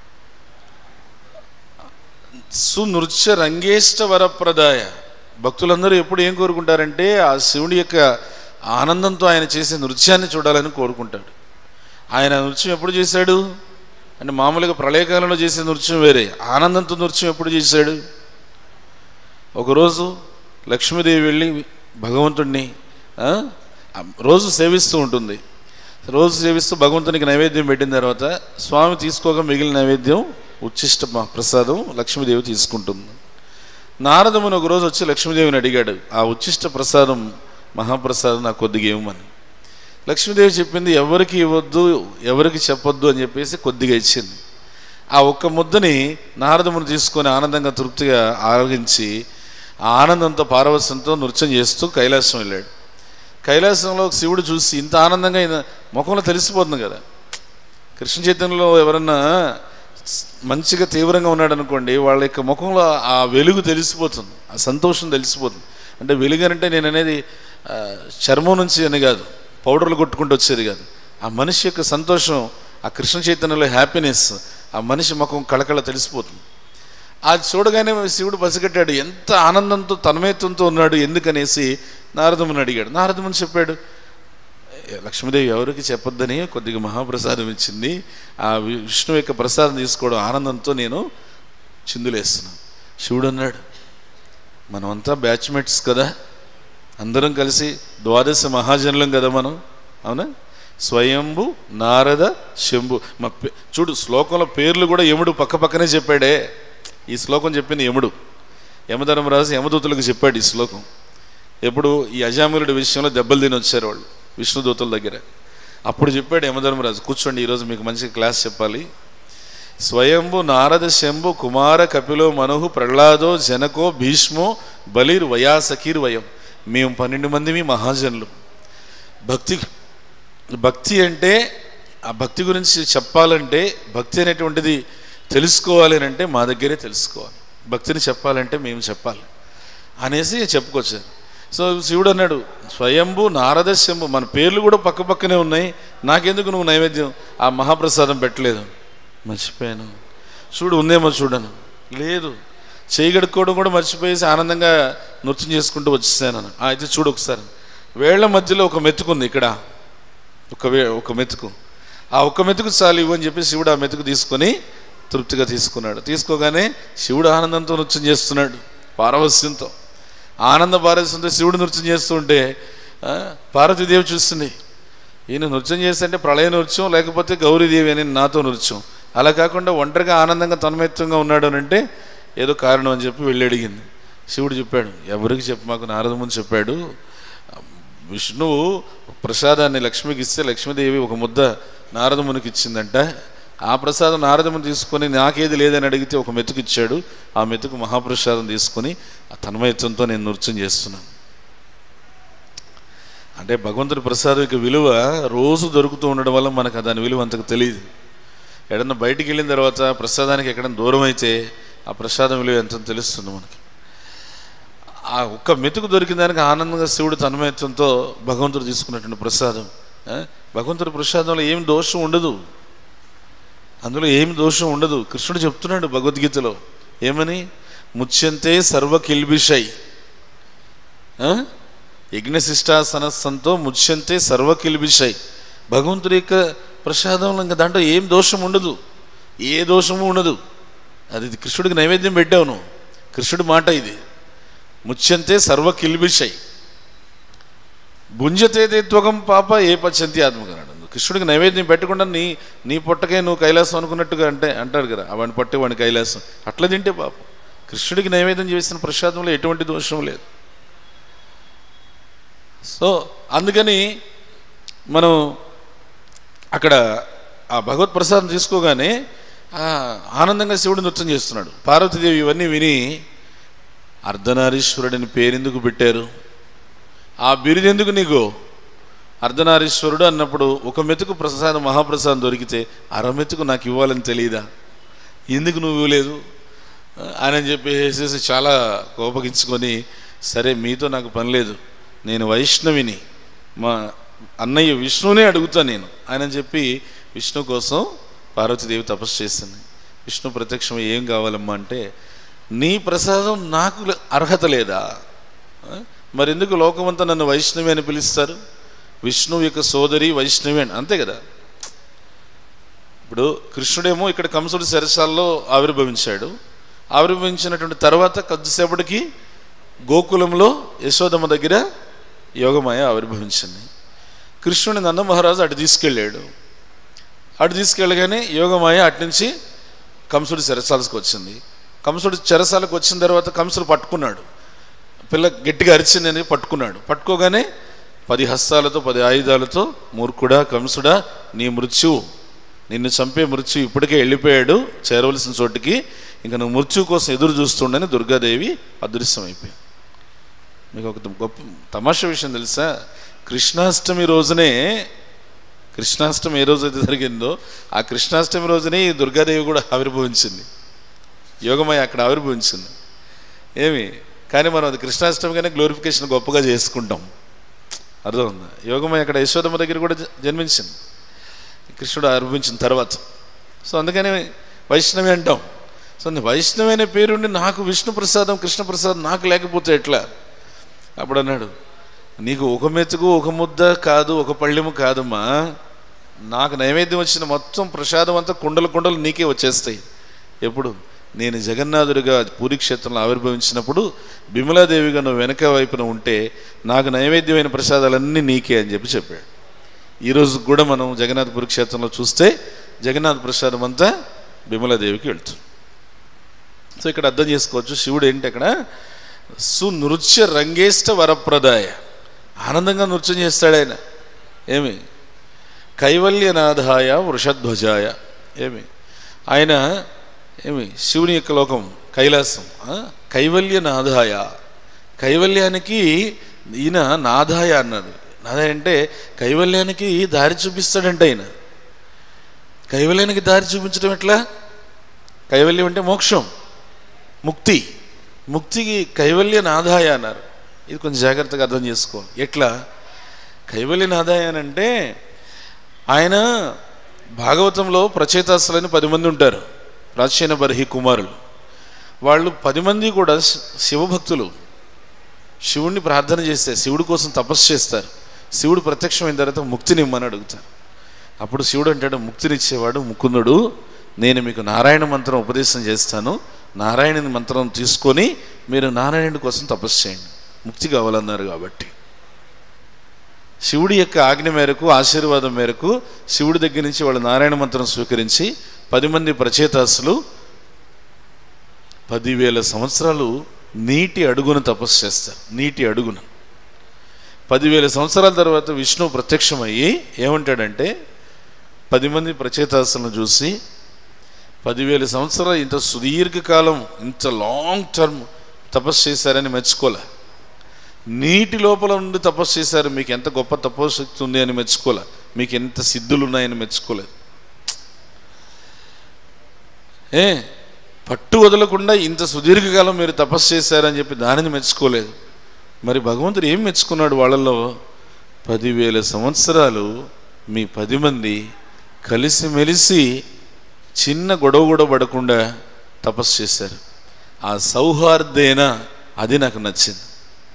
Speaker 1: సునృత్య రంగేష్ట వరప్రదాయ. భక్తులందరూ ఎప్పుడు ఏం కోరుకుంటారంటే ఆ శివుడి యొక్క ఆనందంతో ఆయన చేసే నృత్యాన్ని చూడాలని కోరుకుంటాడు. ఆయన నృత్యం ఎప్పుడు చేశాడు అంటే మామూలుగా ప్రళయకాలంలో చేసే నృత్యం వేరే, ఆనందంతో నృత్యం ఎప్పుడు చేశాడు? ఒకరోజు లక్ష్మీదేవి వెళ్ళి భగవంతుడిని రోజు సేవిస్తూ ఉంటుంది. రోజు సేవిస్తూ భగవంతునికి నైవేద్యం పెట్టిన తర్వాత స్వామి తీసుకోక మిగిలిన నైవేద్యం ఉచ్చిష్ట ప్రసాదం లక్ష్మీదేవి తీసుకుంటుంది. నారదముని ఒకరోజు వచ్చి లక్ష్మీదేవిని అడిగాడు, ఆ ఉచ్చిష్ట ప్రసాదం మహాప్రసాదం నాకు కొద్దిగా ఇవ్వమని. లక్ష్మీదేవి చెప్పింది ఎవరికి ఇవ్వద్దు, ఎవరికి చెప్పొద్దు అని చెప్పేసి కొద్దిగా ఇచ్చింది. ఆ ఒక్క ముద్దని నారదముని తీసుకొని ఆనందంగా తృప్తిగా ఆరగించి ఆ ఆనందంతో పారవస్యంతో నృత్యం చేస్తూ కైలాసం వెళ్ళాడు. కైలాసంలో శివుడు చూసి ఇంత ఆనందంగా ముఖంలో తెలిసిపోతుంది కదా. కృష్ణ చైతన్యంలో ఎవరన్నా మంచిగా తీవ్రంగా ఉన్నాడు అనుకోండి, వాళ్ళ యొక్క ముఖంలో ఆ వెలుగు తెలిసిపోతుంది, ఆ సంతోషం తెలిసిపోతుంది. అంటే వెలుగు అంటే నేను అనేది చర్మం నుంచి అని కాదు, పౌడర్లు కొట్టుకుంటూ వచ్చేది కాదు. ఆ మనిషి యొక్క సంతోషం, ఆ కృష్ణ చైతన్యంలో హ్యాపీనెస్ ఆ మనిషి ముఖం కళకళ తెలిసిపోతుంది. అది చూడగానే శివుడు పసిగట్టాడు ఎంత ఆనందంతో తన్మయత్వంతో ఉన్నాడు ఎందుకనేసి నారదముని అడిగాడు. నారదముని చెప్పాడు, లక్ష్మీదేవి ఎవరికి చెప్పొద్దని కొద్దిగా మహాప్రసాదం ఇచ్చింది, ఆ విష్ణు యొక్క ప్రసాదం తీసుకోవడం ఆనందంతో నేను చిందులేస్తున్నాను. శివుడు అన్నాడు, మనమంతా బ్యాచ్మేట్స్ కదా, అందరం కలిసి ద్వాదశ మహాజనులం కదా మనం, అవునా? స్వయంభు నారద శంభు. మా చూడు శ్లోకంలో పేర్లు కూడా యముడు పక్క పక్కనే చెప్పాడే. ఈ శ్లోకం చెప్పింది యముడు, యమధర్మరాజు యమదూతులకు చెప్పాడు ఈ శ్లోకం. ఎప్పుడు ఈ అజామిలుడి విషయంలో దెబ్బలు తిని వచ్చారు వాళ్ళు విష్ణుదూతుల దగ్గర. అప్పుడు చెప్పాడు యమధర్మరాజు, కూర్చోండి ఈరోజు మీకు మంచి క్లాస్ చెప్పాలి. స్వయంభు నారద శంభు కుమార కపిలో మనుహు ప్రహ్లాదో జనకో భీష్మో బలిర్ వయాసకీర్ వయం. మేము పన్నెండు మందిమి మహాజనులు. భక్తి భక్తి అంటే ఆ భక్తి గురించి చెప్పాలంటే, భక్తి అనేటువంటిది తెలుసుకోవాలి అని అంటే మా దగ్గరే తెలుసుకోవాలి. భక్తిని చెప్పాలంటే మేము చెప్పాలి అనేసి చెప్పుకొచ్చారు. సో శివుడు అన్నాడు, స్వయంభు నారద శంభు మన పేర్లు కూడా పక్క పక్కనే ఉన్నాయి, నాకెందుకు నువ్వు నైవేద్యం ఆ మహాప్రసాదం పెట్టలేదు? మర్చిపోయాను. చూడు ఉందేమో చూడను, లేదు. చేయి కడుక్కోవడం కూడా మర్చిపోయేసి ఆనందంగా నృత్యం చేసుకుంటూ వచ్చేసాను. అయితే చూడు ఒకసారి, వేళ్ల మధ్యలో ఒక మెతుకుంది, ఇక్కడ ఒక వే ఒక మెతుకు, ఆ ఒక్క మెతుకు చాలు ఇవ్వు అని చెప్పి శివుడు ఆ మెతుకు తీసుకొని తృప్తిగా తీసుకున్నాడు. తీసుకోగానే శివుడు ఆనందంతో నృత్యం చేస్తున్నాడు, పారవస్యంతో ఆనంద పారవస్యంతో శివుడు నృత్యం చేస్తుంటే పార్వతీదేవి చూస్తుంది, ఈయన నృత్యం చేస్తుంటే ప్రళయ నృత్యం లేకపోతే గౌరీదేవి అని నాతో నృత్యం, అలా కాకుండా ఒంటరిగా ఆనందంగా తన్మయత్వంగా ఉన్నాడు అని అంటే ఏదో కారణం అని చెప్పి వెళ్ళి అడిగింది. శివుడు చెప్పాడు, ఎవరికి చెప్పి మాకు నారదముని చెప్పాడు, విష్ణువు ప్రసాదాన్ని లక్ష్మికి ఇస్తే లక్ష్మీదేవి ఒక ముద్ద నారదమునికి ఇచ్చిందంట. ఆ ప్రసాదం నారదముని తీసుకొని నాకేది లేదని అడిగితే ఒక మెతుకు ఇచ్చాడు. ఆ మెతుకు మహాప్రసాదం తీసుకొని ఆ తన్మయత్వంతో నేను నృత్యం చేస్తున్నాను. అంటే భగవంతుడి ప్రసాదం యొక్క విలువ రోజు దొరుకుతూ ఉండడం వల్ల మనకు దాని విలువ అంతకు తెలియదు. ఎక్కడన్నా బయటికి వెళ్ళిన తర్వాత ప్రసాదానికి ఎక్కడన్నా దూరం అయితే ఆ ప్రసాదం విలువ ఎంత తెలుస్తుంది మనకి. ఆ ఒక్క మెతుకు దొరికిన దానికి ఆనందంగా శివుడు తన్మయత్వంతో భగవంతుడు తీసుకున్నటువంటి ప్రసాదం. భగవంతుడి ప్రసాదంలో ఏం దోషం ఉండదు, అందులో ఏం దోషం ఉండదు. కృష్ణుడు చెప్తున్నాడు భగవద్గీతలో ఏమని, ముచ్యంతే సర్వ కిల్బిషై యజ్ఞశిష్టాసనస్సంతో ముచ్యంతే సర్వ కిల్బిషై. భగవంతుడి యొక్క ప్రసాదంలో ఇంకా దాంట్లో ఏం దోషం ఉండదు, ఏ దోషము ఉండదు. అది కృష్ణుడికి నైవేద్యం పెట్టావు నువ్వు, కృష్ణుడి మాట ఇది. ముచ్యంతే సర్వ కిల్బిషై భుంజతే త్వగం పాప ఏ పచ్చంతి ఆత్మకన్నాడు. కృష్ణుడికి నైవేద్యం పెట్టకుండా నీ నీ పొట్టకే నువ్వు కైలాసం అనుకున్నట్టుగా అంటే అంటారు కదా, వాడిని పట్టే వాడిని కైలాసం అట్లా తింటే పాపం. కృష్ణుడికి నైవేద్యం చేసిన ప్రసాదంలో ఎటువంటి దోషం లేదు. సో అందుకని మనం అక్కడ ఆ భగవత్ ప్రసాదం తీసుకోగానే ఆనందంగా శివుడు నృత్యం చేస్తున్నాడు. పార్వతీదేవి ఇవన్నీ విని అర్ధనారీశ్వరుడిని పేరెందుకు పెట్టారు, ఆ బిరుదెందుకు నీకు అర్ధనారీశ్వరుడు అన్నప్పుడు ఒక మెతుకు ప్రసాదం మహాప్రసాదం దొరికితే అర మెతుకు నాకు ఇవ్వాలని తెలియదా, ఎందుకు నువ్వు ఇవ్వలేదు అని చెప్పేసి చాలా కోపగించుకొని, సరే మీతో నాకు పని లేదు, నేను వైష్ణవిని, మా అన్నయ్య విష్ణువునే అడుగుతా నేను ఆయన చెప్పి విష్ణు కోసం పార్వతీదేవి తపస్సు చేసింది. విష్ణు ప్రత్యక్షం ఏం కావాలమ్మా అంటే, నీ ప్రసాదం నాకు అర్హత లేదా, మరెందుకు లోకమంతా నన్ను వైష్ణవి అని పిలుస్తారు, విష్ణువు యొక్క సోదరి వైష్ణవి అని, అంతే కదా. ఇప్పుడు కృష్ణుడేమో ఇక్కడ కంసుడి శరసాల్లో ఆవిర్భవించాడు. ఆవిర్భవించినటువంటి తర్వాత కొద్దిసేపటికి గోకులంలో యశోదమ్మ దగ్గర యోగమాయ ఆవిర్భవించింది. కృష్ణుని నందమహారాజు అటు తీసుకెళ్ళాడు. అటు తీసుకెళ్ళగానే యోగమాయ అటు నుంచి కంసుడి చెరసాలకు వచ్చింది. కంసుడి చెరసాలకు వచ్చిన తర్వాత కంసుడు పట్టుకున్నాడు, పిల్ల గట్టిగా అరిచిందని పట్టుకున్నాడు. పట్టుకోగానే పది హస్తాలతో పది ఆయుధాలతో, మూర్ఖుడా కంసుడా, నీ మృత్యువు, నిన్ను చంపే మృత్యు ఇప్పటికే వెళ్ళిపోయాడు చేరవలసిన చోటికి, ఇంకా నువ్వు మృత్యు కోసం ఎదురు చూస్తుండని దుర్గాదేవి అదృశ్యమైపోయింది. మీకు ఒక గొప్ప తమాషా విషయం తెలుసా, కృష్ణాష్టమి రోజునే, కృష్ణాష్టమి ఏ రోజైతే జరిగిందో ఆ కృష్ణాష్టమి రోజునే ఈ దుర్గాదేవి కూడా ఆవిర్భవించింది, యోగమయ్య అక్కడ ఆవిర్భవించింది. ఏమి కానీ మనం అది కృష్ణాష్టమిగానే గ్లోరిఫికేషన్ గొప్పగా చేసుకుంటాం, అర్థమవుందా. యోగమయ్య అక్కడ యశోదమ్మ దగ్గర కూడా జన్మించింది కృష్ణుడు ఆవిర్భవించిన తర్వాత. సో అందుకని వైష్ణవి అంటాం. సో వైష్ణవి అనే పేరుండి నాకు విష్ణు ప్రసాదం కృష్ణ ప్రసాదం నాకు లేకపోతే ఎట్లా. అప్పుడు అన్నాడు, నీకు ఒక మెతుకు ఒక ముద్ద కాదు, ఒక పళ్ళెము కాదమ్మా, నాకు నైవేద్యం వచ్చిన మొత్తం ప్రసాదం అంతా కుండలు కుండలు నీకే వచ్చేస్తాయి. ఎప్పుడు నేను జగన్నాథుడిగా పూరిక్షేత్రంలో ఆవిర్భవించినప్పుడు బిమలాదేవిగా నువ్వు వెనక వైపున ఉంటే నాకు నైవేద్యమైన ప్రసాదాలన్నీ నీకే అని చెప్పి చెప్పాడు. ఈరోజు కూడా మనం జగన్నాథ పూరిక్షేత్రంలో చూస్తే జగన్నాథ ప్రసాదం అంతా బిమలాదేవికి వెళ్తుంది. సో ఇక్కడ అర్థం చేసుకోవచ్చు శివుడు ఏంటి అక్కడ సునృత్య రంగేష్ట వరప్రదాయ, ఆనందంగా నృత్యం చేస్తాడు ఆయన. ఏమి కైవల్యనాథాయ వృషధ్వజాయ, ఏమి ఆయన ఏమి శివుని యొక్క లోకం కైలాసం, కైవల్యనాథాయ, కైవల్యానికి ఈయన నాథాయ అన్నాడు. నాథాయ అంటే కైవల్యానికి దారి చూపిస్తాడంట ఆయన. కైవల్యానికి దారి చూపించడం ఎట్లా, కైవల్యం అంటే మోక్షం, ముక్తి, ముక్తికి కైవల్యనాథాయ అన్నారు. ఇది కొంచెం జాగ్రత్తగా అర్థం చేసుకో. ఎట్లా కైవల్యనాథాయ అని అంటే, ఆయన భాగవతంలో ప్రచేతాసులని పది మంది ఉంటారు, ప్రాచీన బర్హి కుమారులు. వాళ్ళు పది మంది కూడా శివభక్తులు, శివుణ్ణి ప్రార్థన చేస్తే శివుడి కోసం తపస్సు చేస్తారు. శివుడు ప్రత్యక్షమైన తర్వాత ముక్తినిమ్మని అడుగుతారు. అప్పుడు శివుడు అంటాడు, ముక్తినిచ్చేవాడు ముకుందుడు, నేను మీకు నారాయణ మంత్రం ఉపదేశం చేస్తాను, నారాయణుని మంత్రం తీసుకొని మీరు నారాయణుడి కోసం తపస్సు చేయండి, ముక్తి కావాలన్నారు. కాబట్టి శివుడి యొక్క ఆజ్ఞ మేరకు ఆశీర్వాదం మేరకు శివుడి దగ్గర నుంచి వాళ్ళు నారాయణ మంత్రం స్వీకరించి పది మంది ప్రచేతాసులు పదివేల సంవత్సరాలు నీటి అడుగున తపస్సు చేస్తారు. నీటి అడుగున పదివేల సంవత్సరాల తర్వాత విష్ణువు ప్రత్యక్షమయ్యి ఏమంటాడంటే, పది మంది ప్రచేతాసులను చూసి, పదివేల సంవత్సరాలు ఇంత సుదీర్ఘకాలం ఇంత లాంగ్ టర్మ్ తపస్సు చేశారని మెచ్చుకోలే. నీటి లోపల నుండి తపస్సు చేశారు, మీకు ఎంత గొప్ప తపోశక్తి ఉంది అని మెచ్చుకోలే. మీకు ఎంత సిద్ధులు ఉన్నాయని మెచ్చుకోలేదు. ఏ పట్టు వదలకుండా ఇంత సుదీర్ఘకాలం మీరు తపస్సు చేశారని చెప్పి దానిని మెచ్చుకోలేదు. మరి భగవంతుడు ఏం మెచ్చుకున్నాడు వాళ్ళల్లో? పదివేల సంవత్సరాలు మీ పది మంది కలిసిమెలిసి చిన్న గొడవ కూడా పడకుండా తపస్సు చేశారు. ఆ సౌహార్దేన అది నాకు నచ్చింది.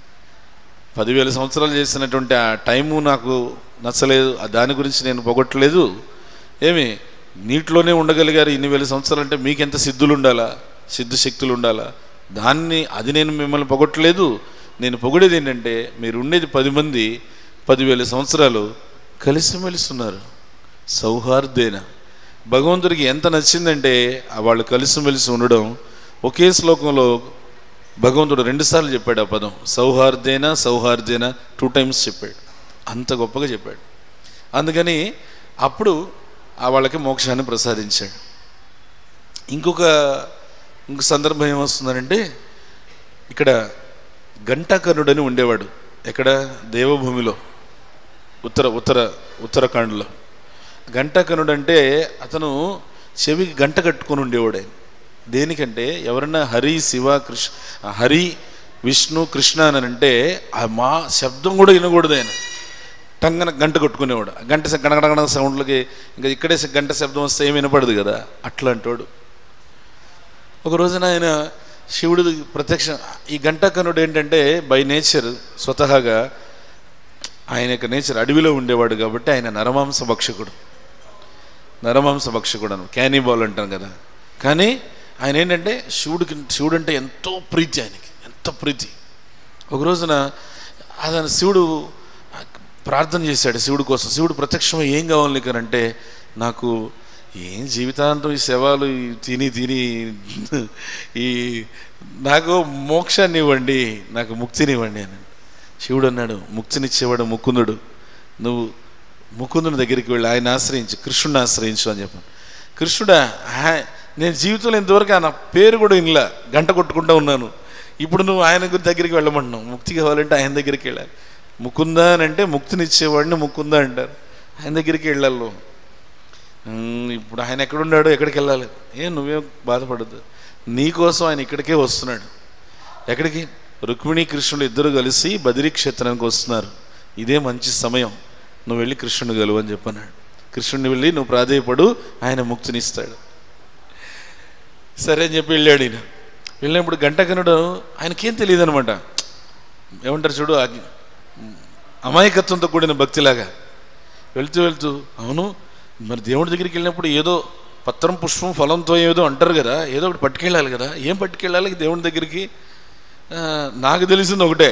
Speaker 1: పదివేల సంవత్సరాలు చేసినటువంటి ఆ టైము నాకు నచ్చలేదు. దాని గురించి నేను పొగట్టలేదు. ఏమి నీటిలోనే ఉండగలిగారు ఇన్ని వేల సంవత్సరాలు అంటే మీకెంత సిద్ధులు ఉండాలా, సిద్ధు శక్తులు ఉండాలా, దాన్ని అది నేను మిమ్మల్ని పొగట్టలేదు. నేను పొగిడేది ఏంటంటే, మీరు ఉండేది పది మంది పదివేల సంవత్సరాలు కలిసిమెలిసి ఉన్నారు సౌహార్దేన. భగవంతుడికి ఎంత నచ్చిందంటే వాళ్ళు కలిసిమెలిసి ఉండడం. ఒకే శ్లోకంలో భగవంతుడు రెండుసార్లు చెప్పాడు ఆ పదం, సౌహార్దేన సౌహార్దేన టూ టైమ్స్ చెప్పాడు. అంత గొప్పగా చెప్పాడు. అందుకని అప్పుడు ఆ వాళ్ళకి మోక్షాన్ని ప్రసాదించాడు. ఇంకొక ఇంకొక సందర్భం ఏమొస్తుందంటే, ఇక్కడ ఘంటాకర్ణుడని ఉండేవాడు. ఎక్కడ? దేవభూమిలో, ఉత్తర ఉత్తర ఉత్తరాఖండ్లో. ఘంటాకర్ణుడు అంటే అతను చెవికి గంట కట్టుకొని ఉండేవాడు. ఆయన దేనికంటే, ఎవరన్నా హరి శివ కృష్ణ, హరి విష్ణు కృష్ణ అని అంటే ఆ మా శబ్దం కూడా వినకూడదు. ఆయన టంగన గంట కొట్టుకునేవాడు. గంట గణగణ సౌండ్లకి ఇంకా ఇక్కడే గంట శబ్దం వస్తే ఏమి వినపడదు కదా, అట్లా అంటాడు. ఒక రోజున ఆయన శివుడు ప్రత్యక్ష, ఈ ఘంటాకర్ణుడు ఏంటంటే బై నేచర్ స్వతహాగా ఆయన యొక్క నేచర్ అడవిలో ఉండేవాడు కాబట్టి ఆయన నరమాంస భక్షకుడు. నరమాంస భక్షకుడు అని క్యానిబాల్ అంటాం కదా. కానీ ఆయన ఏంటంటే శివుడికి, శివుడు అంటే ఎంతో ప్రీతి, ఆయనకి ఎంత ప్రీతి. ఒక రోజున అతను శివుడు ప్రార్థన చేశాడు శివుడి కోసం. శివుడు ప్రత్యక్షమై ఏం కావాలి నీకు అంటే, నాకు ఏం జీవితాంతం ఈ శవాలు తిని తిని ఈ నాకు మోక్షాన్ని ఇవ్వండి, నాకు ముక్తిని ఇవ్వండి అని. శివుడు అన్నాడు, ముక్తినిచ్చేవాడు ముకుందుడు, నువ్వు ముకుందుని దగ్గరికి వెళ్ళి ఆయన ఆశ్రయించు, కృష్ణుడిని ఆశ్రయించు అని చెప్పాను. కృష్ణుడా, నేను జీవితంలో ఇంతవరకు ఆయన పేరు కూడా వినలా, గంట కొట్టుకుంటూ ఉన్నాను. ఇప్పుడు నువ్వు ఆయన దగ్గరికి వెళ్ళమంటున్నావు, ముక్తి కావాలంటే ఆయన దగ్గరికి వెళ్ళాలి. ముకుంద అని అంటే ముక్తినిచ్చేవాడిని ముకుంద అంటారు. ఆయన దగ్గరికి వెళ్ళాలి. ఇప్పుడు ఆయన ఎక్కడున్నాడో, ఎక్కడికి వెళ్ళాలి? ఏం నువ్వేం బాధపడద్దు, నీకోసం ఆయన ఇక్కడికే వస్తున్నాడు. ఎక్కడికి? రుక్మిణి కృష్ణుడు ఇద్దరు కలిసి బదిరీ క్షేత్రానికి వస్తున్నారు. ఇదే మంచి సమయం, నువ్వు వెళ్ళి కృష్ణుని గెలువు అని చెప్పన్నాడు. కృష్ణుడిని వెళ్ళి నువ్వు ప్రాధేయపడు, ఆయన ముక్తినిస్తాడు. సరే అని చెప్పి వెళ్ళాడు. ఈయన వెళ్ళినప్పుడు ఘంటాకర్ణుడు ఆయనకేం తెలియదు అనమాట. ఏమంటారు చూడు, అమాయకత్వంతో కూడిన భక్తిలాగా వెళ్తూ వెళ్తూ, అవును మరి దేవుడి దగ్గరికి వెళ్ళినప్పుడు ఏదో పత్రం పుష్పం ఫలంతో ఏదో అంటారు కదా, ఏదో ఒకటి పట్టుకెళ్ళాలి కదా, ఏం పట్టుకెళ్ళాలి దేవుడి దగ్గరికి? నాకు తెలిసింది ఒకటే,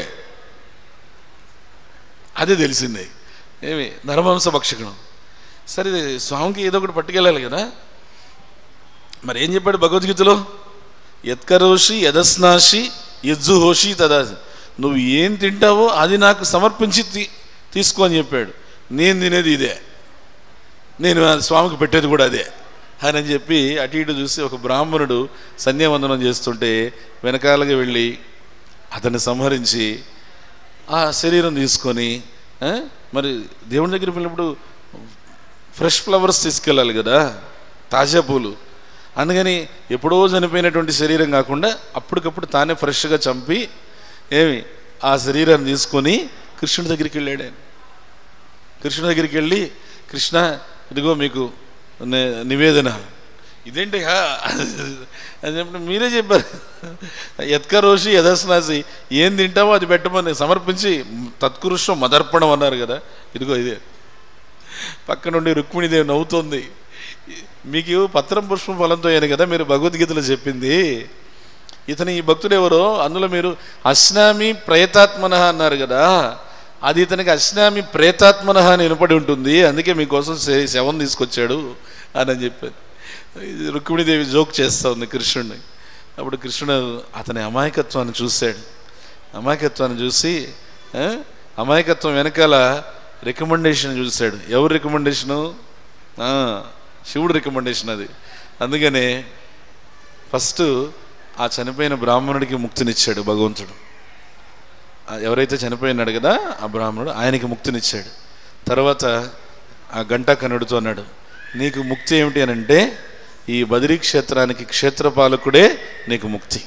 Speaker 1: అదే తెలిసింది, ఏమి నరమాంస భక్షకుడు. సరే స్వామికి ఏదో ఒకటి పట్టుకెళ్ళాలి కదా, మరి ఏం చెప్పాడు భగవద్గీతలో? యత్కరోషి యదస్నాషి యజ్జుహోషి తదా, నువ్వు ఏం తింటావో అది నాకు సమర్పించి తీ తీసుకో అని చెప్పాడు. నేను తినేది ఇదే, నేను స్వామికి పెట్టేది కూడా అదే అని అని చెప్పి అటు ఇటు చూసి ఒక బ్రాహ్మణుడు సంధ్యావందనం చేస్తుంటే వెనకాలగా వెళ్ళి అతన్ని సంహరించి ఆ శరీరం తీసుకొని, మరి దేవుని దగ్గరికి వెళ్ళినప్పుడు ఫ్రెష్ ఫ్లవర్స్ తీసుకెళ్ళాలి కదా, తాజా పూలు. అందుకని ఎప్పుడో చనిపోయినటువంటి శరీరం కాకుండా అప్పటికప్పుడు తానే ఫ్రెష్గా చంపి ఏమి ఆ శరీరాన్ని తీసుకొని కృష్ణుడి దగ్గరికి వెళ్ళాడు. ఆయన కృష్ణుడి దగ్గరికి వెళ్ళి, కృష్ణ ఇదిగో మీకు నివేదన. ఇదేంటి అని చెప్పి మీరే చెప్పారు, యత్కరోషి యదస్నాసి, ఏం తింటావో అది పెట్టమని సమర్పించి తత్కృష్ణం మదర్పణం అన్నారు కదా, ఇదిగో ఇదే. పక్క నుండి రుక్మిణీదేవి నవ్వుతోంది, మీకు పత్రం పుష్పం ఫలంతో అయ్యాను కదా మీరు భగవద్గీతలో చెప్పింది. ఇతను ఈ భక్తుడు ఎవరో, అందులో మీరు అశ్నామి ప్రేతాత్మన అన్నారు కదా, అది ఇతనికి అశ్నామి ప్రేతాత్మన అని వినపడి ఉంటుంది, అందుకే మీకోసం శవం తీసుకొచ్చాడు అని అని చెప్పాను. రుక్మిణీదేవి జోక్ చేస్తూ ఉంది కృష్ణుడిని. అప్పుడు కృష్ణుడు అతని అమాయకత్వాన్ని చూశాడు. అమాయకత్వాన్ని చూసి అమాయకత్వం వెనకాల రికమెండేషన్ చూశాడు. ఎవరు రికమెండేషను? శివుడు రికమెండేషన్ అది. అందుకనే ఫస్ట్ ఆ చనిపోయిన బ్రాహ్మణుడికి ముక్తినిచ్చాడు భగవంతుడు. ఎవరైతే చనిపోయినాడు కదా ఆ బ్రాహ్మణుడు, ఆయనకి ముక్తినిచ్చాడు. తర్వాత ఆ గంటా కన్నుడితో అన్నాడు, నీకు ముక్తి ఏమిటి అని అంటే ఈ బదిరీ క్షేత్రానికి క్షేత్రపాలకుడే నీకు ముక్తి.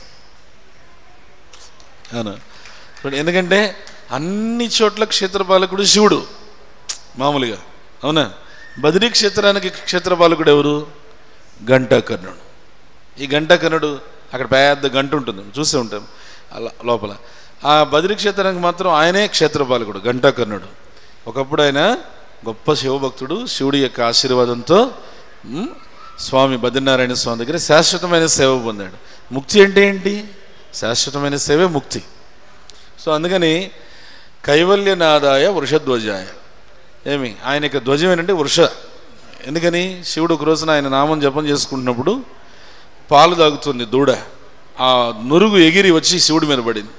Speaker 1: అవును, ఎందుకంటే అన్ని చోట్ల క్షేత్రపాలకుడు శివుడు మామూలుగా. అవునా? బదిరీ క్షేత్రానికి క్షేత్రపాలకుడు ఎవరు? గంటా కర్ణుడు. ఈ గంటా కర్ణుడు అక్కడ పెద్ద గంట ఉంటుంది, చూసే ఉంటాం అలా లోపల. ఆ బదిరీ క్షేత్రానికి మాత్రం ఆయనే క్షేత్రపాలకుడు గంటా కర్ణుడు. ఒకప్పుడు ఆయన గొప్ప శివభక్తుడు. శివుడి యొక్క ఆశీర్వాదంతో స్వామి బద్రీనారాయణ స్వామి దగ్గర శాశ్వతమైన సేవ పొందాడు. ముక్తి అంటే ఏంటి? శాశ్వతమైన సేవే ముక్తి. సో అందుకని కైవల్యనాదాయ వృషధ్వజాయ, ఏమి ఆయన యొక్క ధ్వజం ఏంటంటే వృష. ఎందుకని? శివుడు ఒక రోజున ఆయన నామం జపం చేసుకుంటున్నప్పుడు పాలు తాగుతుంది దూడ. ఆ నురుగు ఎగిరి వచ్చి శివుడి మీద పడింది.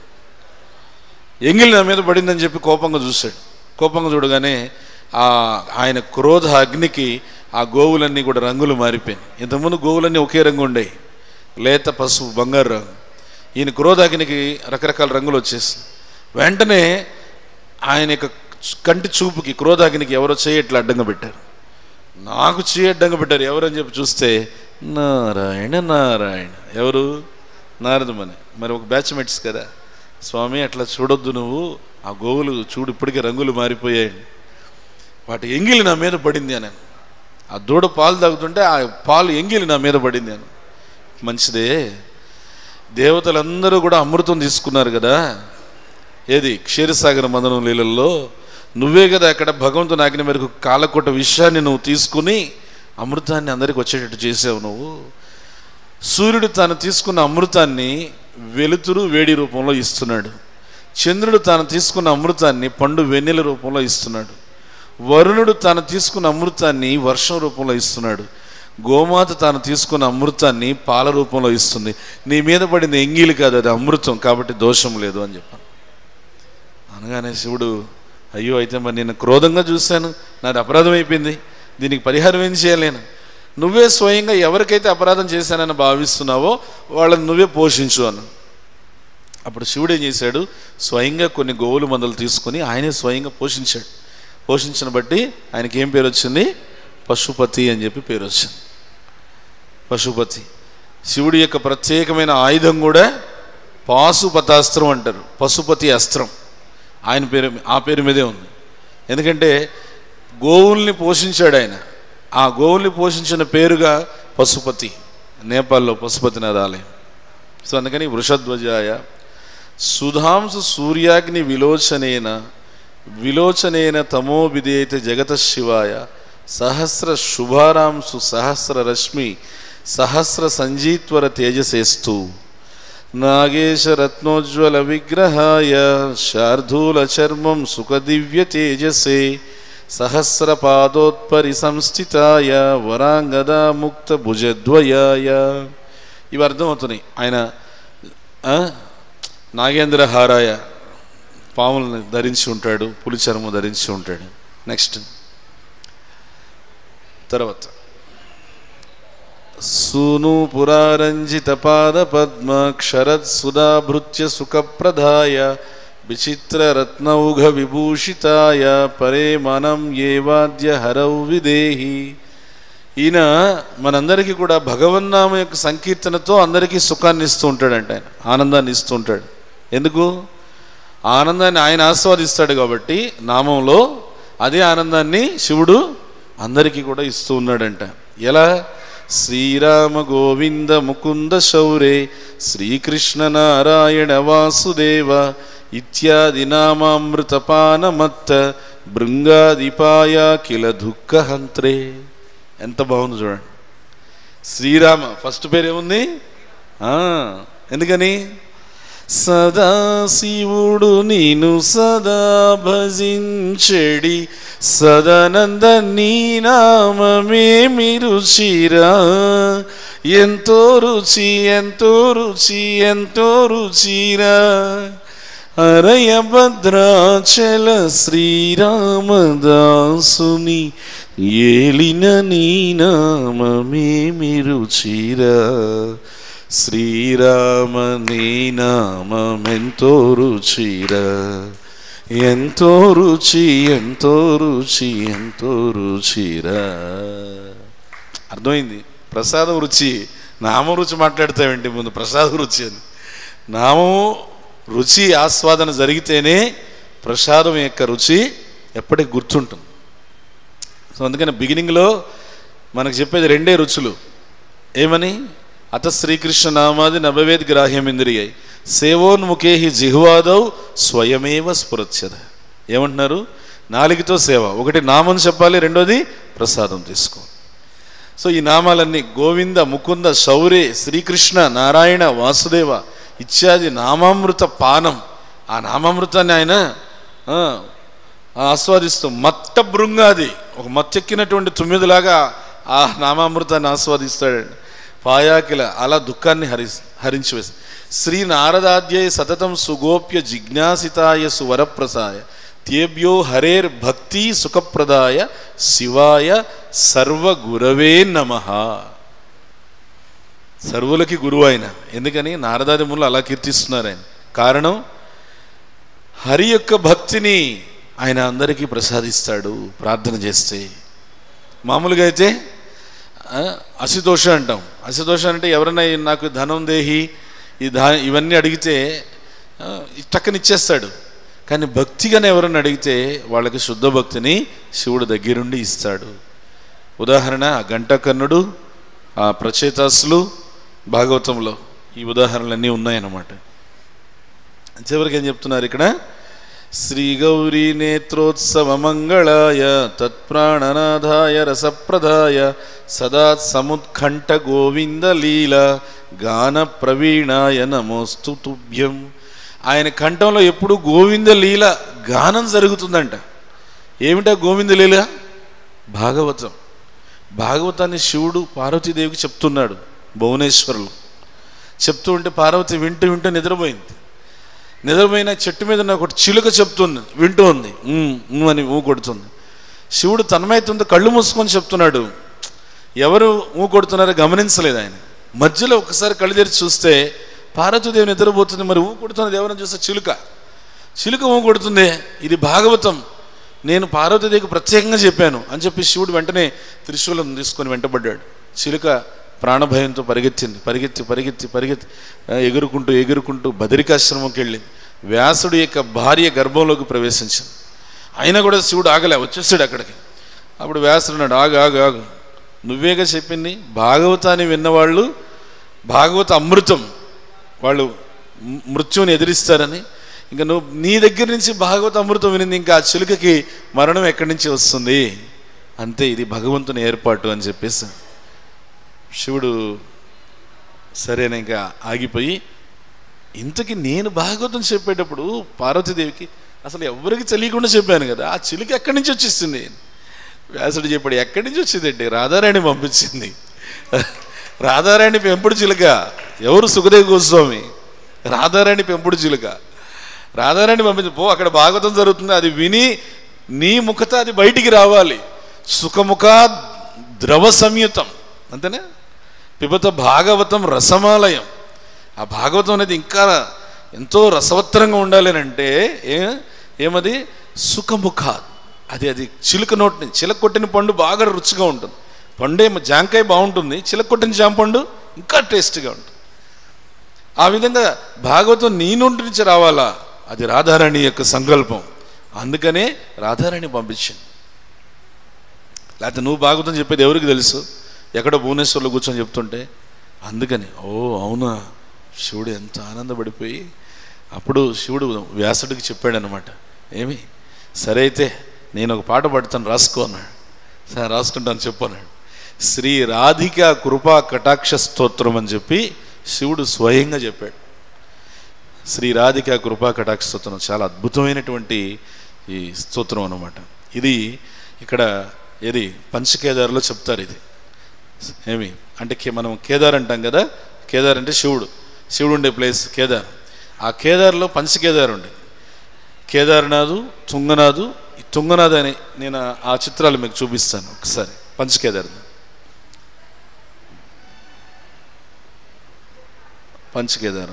Speaker 1: ఎంగిలి నా మీద పడిందని చెప్పి కోపంగా చూశాడు. కోపంగా చూడగానే ఆ ఆయన క్రోధ అగ్నికి ఆ గోవులన్నీ కూడా రంగులు మారిపోయాయి. ఇంతకుముందు గోవులన్నీ ఒకే రంగు ఉండేవి, లేత పసుపు బంగారు రంగు. ఈయన క్రోధాగ్నికి రకరకాల రంగులు వచ్చేసింది. వెంటనే ఆయన యొక్క కంటి చూపుకి క్రోధాగ్నికి ఎవరో చేయి ఇట్లా అడ్డంగా పెట్టారు. నాకు చేయి అడ్డంగా పెట్టారు ఎవరని చెప్పి చూస్తే నారాయణ నారాయణ. ఎవరు? నారదమని. మరి ఒక బ్యాచ్మేట్స్ కదా. స్వామి అట్లా చూడొద్దు నువ్వు, ఆ గోవులు చూడు ఇప్పటికే రంగులు మారిపోయాయి, వాటి ఎంగిలి నా మీద పడింది అని. ఆ దూడ పాలు తాగుతుంటే ఆ పాలు ఎంగిలి నా మీద పడింది అని. మంచిదే, దేవతలందరూ కూడా అమృతం తీసుకున్నారు కదా, ఏది క్షీరసాగర మదనం లీలల్లో నువ్వే కదా అక్కడ భగవంతుని ఆజ్ఞ మేరకు కాలకోట విషయాన్ని నువ్వు తీసుకుని అమృతాన్ని అందరికి వచ్చేటట్టు చేసావు నువ్వు. సూర్యుడు తాను తీసుకున్న అమృతాన్ని వెలుతురు వేడి రూపంలో ఇస్తున్నాడు. చంద్రుడు తాను తీసుకున్న అమృతాన్ని పండు వెన్నెల రూపంలో ఇస్తున్నాడు. వరుణుడు తాను తీసుకున్న అమృతాన్ని వర్షం రూపంలో ఇస్తున్నాడు. గోమాత తాను తీసుకున్న అమృతాన్ని పాల రూపంలో ఇస్తుంది. నీ మీద పడింది ఎంగిలి కాదు, అది అమృతం, కాబట్టి దోషం లేదు అని చెప్పాను. అనగానే శివుడు, అయ్యో అయితే మరి నేను క్రోధంగా చూశాను, నాది అపరాధం అయిపోయింది, దీనికి పరిహారం ఏం చేయలేను. నువ్వే స్వయంగా ఎవరికైతే అపరాధం చేశానని భావిస్తున్నావో వాళ్ళని నువ్వే పోషించు అను. అప్పుడు శివుడు ఏం చేశాడు? స్వయంగా కొన్ని గోవులు మందలు తీసుకొని ఆయనే స్వయంగా పోషించాడు. పోషించిన బట్టి ఆయనకి ఏం పేరు వచ్చింది? పశుపతి అని చెప్పి పేరు వచ్చింది. పశుపతి. శివుడి యొక్క ప్రత్యేకమైన ఆయుధం కూడా పాశుపతాస్త్రం అంటారు. పశుపతి అస్త్రం ఆయన పేరు, ఆ పేరు మీదే ఉంది. ఎందుకంటే గోవుల్ని పోషించాడు ఆయన. ఆ గోవుల్ని పోషించిన పేరుగా పశుపతి. నేపాల్లో పశుపతినాథ్ ఆలయం. సో అందుకని వృషధ్వజాయ సుధాంసు సూర్యాగ్ని విలోచనేన విలోచనేన తమో విధేయత జగత శివాయ సహస్ర శుభారాంసు సహస్ర రశ్మి సహస్ర సంజీత్వర తేజసేస్తు నాగేశ రత్నోజ్వల విగ్రహాయ శార్దూల చర్మం సుఖదివ్య తేజసే సహస్ర పాదోత్పరి సంస్థితాయ వరాంగదా ముక్త భుజద్వయాయ. ఇవి అర్థమవుతున్నాయి. ఆయన నాగేంద్ర హారాయ పాములను ధరించి ఉంటాడు, పులి చర్మం ధరించి ఉంటాడు. నెక్స్ట్ తర్వాత సూను పురారంజిత పాద పద్మ క్షరత్ సుధాభృత్య సుఖప్రదాయ విచిత్ర రత్నౌఘ విభూషితాయ పరే మనం ఏ వాద్య హరౌ విదేహి. ఈయన మనందరికీ కూడా భగవన్నామ యొక్క సంకీర్తనతో అందరికీ సుఖాన్ని ఇస్తూ ఉంటాడంట. ఆయన ఆనందాన్ని ఇస్తూ ఉంటాడు. ఎందుకు? ఆనందాన్ని ఆయన ఆస్వాదిస్తాడు కాబట్టి నామంలో అదే ఆనందాన్ని శివుడు అందరికీ కూడా ఇస్తూ ఉన్నాడంట. ఎలా? శ్రీరామ గోవింద ముకుంద శౌరే శ్రీకృష్ణ నారాయణ వాసుదేవ ఇత్యాది నామామృతపానమత్త భృంగాదిపాయ కిల దుఃఖహంత్రే. ఎంత బాగుంది చూడండి. శ్రీరామ ఫస్ట్ పేరు ఏముంది? ఎందుకని? సదాశివుడు నీను సదా భజించెడి సదానంద నీ నామమేమి రుచిరా ఎంతో రుచి ఎంతో రుచి ఎంతో రుచిరా హరయ భద్రాచల శ్రీరామదాసుని ఏలిన నీ నామమేమి రుచిరా, శ్రీరామ నీ నామమెంతో రుచిరా, ఎంతో రుచి ఎంతో రుచి ఎంతో రుచిరా. అర్థమైంది? ప్రసాదం రుచి, నామం రుచి మాట్లాడతావేంటి ముందు ప్రసాదం రుచి అని. నామము రుచి ఆస్వాదన జరిగితేనే ప్రసాదం యొక్క రుచి ఎప్పటికి గుర్తుంటుంది. సో అందుకని బిగినింగ్లో మనకు చెప్పేది రెండే రుచులు. ఏమని? అత శ్రీకృష్ణ నామాది నభవేద్ గ్రాహ్యమింద్రియాయి సేవోన్ముఖేహి జిహ్వాదౌ స్వయమేవ స్ఫురత్యద. ఏమంటున్నారు? నాలుగుతో సేవ. ఒకటి నామం చెప్పాలి, రెండోది ప్రసాదం తీసుకో. సో ఈ నామాలన్నీ గోవింద, ముకుంద, శౌర్య, శ్రీకృష్ణ, నారాయణ, వాసుదేవ ఇత్యాది నామామృత పానం. ఆ నామామృతాన్ని ఆయన ఆస్వాదిస్తూ మత్త బృంగాది, ఒక మత్తెక్కినటువంటి తుమ్మిదిలాగా ఆ నామామృతాన్ని ఆస్వాదిస్తాడండి. పాయాకిల అలా దుఃఖాన్ని హరి హరించి వేసి శ్రీ నారదాధ్యయ సతతం సుగోప్య జిజ్ఞాసితాయ సువరప్రసాయ తేభ్యో హరేర్ భక్తి సుఖప్రదాయ శివాయ సర్వగురవే నమః. సర్వులకి గురువు ఆయన. ఎందుకని? నారదాది మునులు అలా కీర్తిస్తున్నారు ఆయన. కారణం, హరి యొక్క భక్తిని ఆయన అందరికీ ప్రసాదిస్తాడు ప్రార్థన చేస్తే. మామూలుగా అయితే అసితోష అంటాం. అసితోష అంటే ఎవరైనా నాకు ధనం దేహి ఈ దా ఇవన్నీ అడిగితే టక్కన ఇచ్చేస్తాడు. కానీ భక్తిగానే ఎవరైనా అడిగితే వాళ్ళకి శుద్ధ భక్తిని శివుడు దగ్గరుండి ఇస్తాడు. ఉదాహరణ గంటకర్ణుడు, ఆ ప్రచేతాసులు భాగవతంలో ఈ ఉదాహరణలన్నీ ఉన్నాయన్నమాట. చివరికి ఏం చెప్తున్నారు ఇక్కడ? శ్రీ గౌరీ నేత్రోత్సవ మంగళాయ తత్ప్రాణనాథాయ రసప్రదాయ సదా సముత్కంఠ గోవింద లీల గాన ప్రవీణాయ నమోస్తు తుభ్యం. ఆయన కంఠంలో ఎప్పుడు గోవింద లీల గానం జరుగుతుందంట. ఏమిటా గోవింద లీల? భాగవతం. భాగవతాన్ని శివుడు పార్వతీదేవికి చెప్తున్నాడు. భువనేశ్వరులు చెప్తూ ఉంటే పార్వతి వింటూ వింటూ నిద్రపోయింది. నిద్రపోయిన చెట్టు మీద ఒకటి చిలుక చెప్తుంది, వింటూ ఉంది, అని ఊ కొడుతుంది. శివుడు తన్మయత్వంతో కళ్ళు మూసుకొని చెప్తున్నాడు. ఎవరు ఊ కొడుతున్నారో గమనించలేదు ఆయన. మధ్యలో ఒకసారి కళ్ళు తెరిచి చూస్తే పార్వతీదేవి నిద్రపోతుంది. మరి ఊ కొడుతున్నది ఎవరైనా చూస్తే చిలుక. చిలుక ఊ కొడుతుంది. ఇది భాగవతం, నేను పార్వతీదేవికి ప్రత్యేకంగా చెప్పాను అని చెప్పి శివుడు వెంటనే త్రిశూలం తీసుకొని వెంటబడ్డాడు. చిలుక ప్రాణభయంతో పరిగెత్తింది. పరిగెత్తి పరిగెత్తి పరిగెత్తి ఎగురుకుంటూ ఎగురుకుంటూ బదరికాశ్రమంకి వెళ్ళింది. వ్యాసుడు యొక్క భార్య గర్భంలోకి ప్రవేశించింది. అయినా కూడా శివుడు ఆగలే, వచ్చేసాడు అక్కడికి. అప్పుడు వ్యాసుడు అన్నాడు, ఆగు ఆగు ఆగు, నువ్వేగా చెప్పింది భాగవతాన్ని విన్నవాళ్ళు భాగవత అమృతం, వాళ్ళు మృత్యువుని ఎదిరిస్తారని. ఇంకా నువ్వు నీ దగ్గర నుంచి భాగవత అమృతం వినింది, ఇంకా ఆ చిలుకకి మరణం ఎక్కడి నుంచి వస్తుంది? అంతే, ఇది భగవంతుని ఏర్పాటు అని చెప్పేసి శివుడు సరేనా ఇంకా ఆగిపోయి, ఇంతకీ నేను భాగవతం చెప్పేటప్పుడు పార్వతీదేవికి అసలు ఎవరికి తెలియకుండా చెప్పాను కదా, ఆ చిలుక ఎక్కడి నుంచి వచ్చేస్తుంది? వ్యాసుడు చెప్పాడు, ఎక్కడి నుంచి వచ్చిందండి? రాధారాణి పంపించింది. రాధారాణి పెంపుడు చిలుక. ఎవరు? సుఖదేవ గోస్వామి. రాధారాణి పెంపుడు చిలుక. రాధారాణి పంపించి, పో అక్కడ భాగవతం జరుగుతుంది, అది విని నీ ముఖత అది బయటికి రావాలి. సుఖముఖ ద్రవ సంయుతం, అంతేనే. పిబత భాగవతం రసమాలయం. ఆ భాగవతం అనేది ఇంకా ఎంతో రసవత్తరంగా ఉండాలి అని అంటే ఏ ఏమది సుఖముఖ, అది అది చిలుక నోటిని, చిలక కొట్టిన పండు బాగా రుచిగా ఉంటుంది. పండు ఏమో జాంకాయ బాగుంటుంది, చిలక కొట్టిన జాంపండు ఇంకా టేస్ట్గా ఉంటుంది. ఆ విధంగా భాగవతం నీ నోటి నుంచి రావాలా, అది రాధారాణి యొక్క సంకల్పం. అందుకనే రాధారాణి పంపించింది. లేకపోతే నువ్వు భాగవతం చెప్పేది ఎవరికి తెలుసు? ఎక్కడో భువనేశ్వర్లో కూర్చొని చెప్తుంటే. అందుకని ఓ అవునా, శివుడు ఎంత ఆనందపడిపోయి అప్పుడు శివుడు వ్యాసుడికి చెప్పాడనమాట, ఏమి సరే అయితే నేను ఒక పాట పాడుతాను, రాసుకో అన్నాడు. సరే రాసుకుంటాను చెప్పు అన్నాడు. శ్రీ రాధిక కృపా కటాక్ష స్తోత్రం అని చెప్పి శివుడు స్వయంగా చెప్పాడు. శ్రీ రాధిక కృపా కటాక్ష స్తోత్రం చాలా అద్భుతమైనటువంటి ఈ స్తోత్రం అన్నమాట. ఇది ఇక్కడ ఏది పంచకేదారులో చెప్తారు. ఇది ఏమి అంటే మనం కేదార్ అంటాం కదా, కేదార్ అంటే శివుడు, శివుడు ఉండే ప్లేస్ కేదార్. ఆ కేదార్లో పంచకేదారు ఉండే. కేదార్నాథ్, తుంగనాథ్. ఈ తుంగనాథ్ అని నేను ఆ చిత్రాలు మీకు చూపిస్తాను ఒకసారి. పంచకేదార్నాథ్, పంచకేదారం.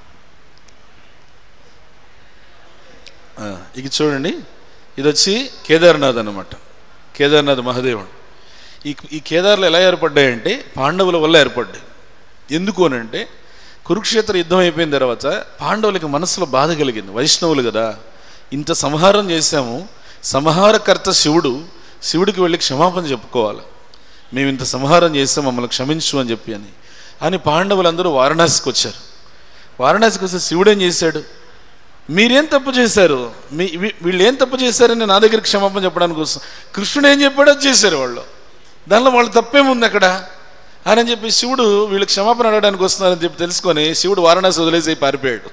Speaker 1: ఇక చూడండి, ఇది వచ్చి కేదార్నాథ్ అన్నమాట. కేదార్నాథ్ మహాదేవుడు. ఈ ఈ కేదార్లు ఎలా ఏర్పడ్డాయంటే పాండవుల వల్ల ఏర్పడ్డాయి. ఎందుకు అని అంటే కురుక్షేత్ర యుద్ధం అయిపోయిన తర్వాత పాండవులకి మనసులో బాధ కలిగింది. వైష్ణవులు కదా, ఇంత సంహారం చేశాము, సంహారకర్త శివుడు, శివుడికి వెళ్ళి క్షమాపణ చెప్పుకోవాలి, మేము ఇంత సంహారం చేస్తాం, మమ్మల్ని క్షమించు అని చెప్పి అని అని పాండవులందరూ వారణాసికి వచ్చారు. వారణాసికి వస్తే శివుడు ఏం చేశాడు, మీరేం తప్పు చేశారు, మీ వీళ్ళు ఏం తప్పు చేశారని నా దగ్గర క్షమాపణ చెప్పడానికి వస్తాం. కృష్ణుడు ఏం చెప్పాడో అది చేశారు వాళ్ళు, దానిలో వాళ్ళు తప్పేముంది అక్కడ అని చెప్పి శివుడు వీళ్ళు క్షమాపణ అడగడానికి వస్తున్నారని చెప్పి తెలుసుకొని శివుడు వారణాసి వదిలేసి పారిపోయాడు.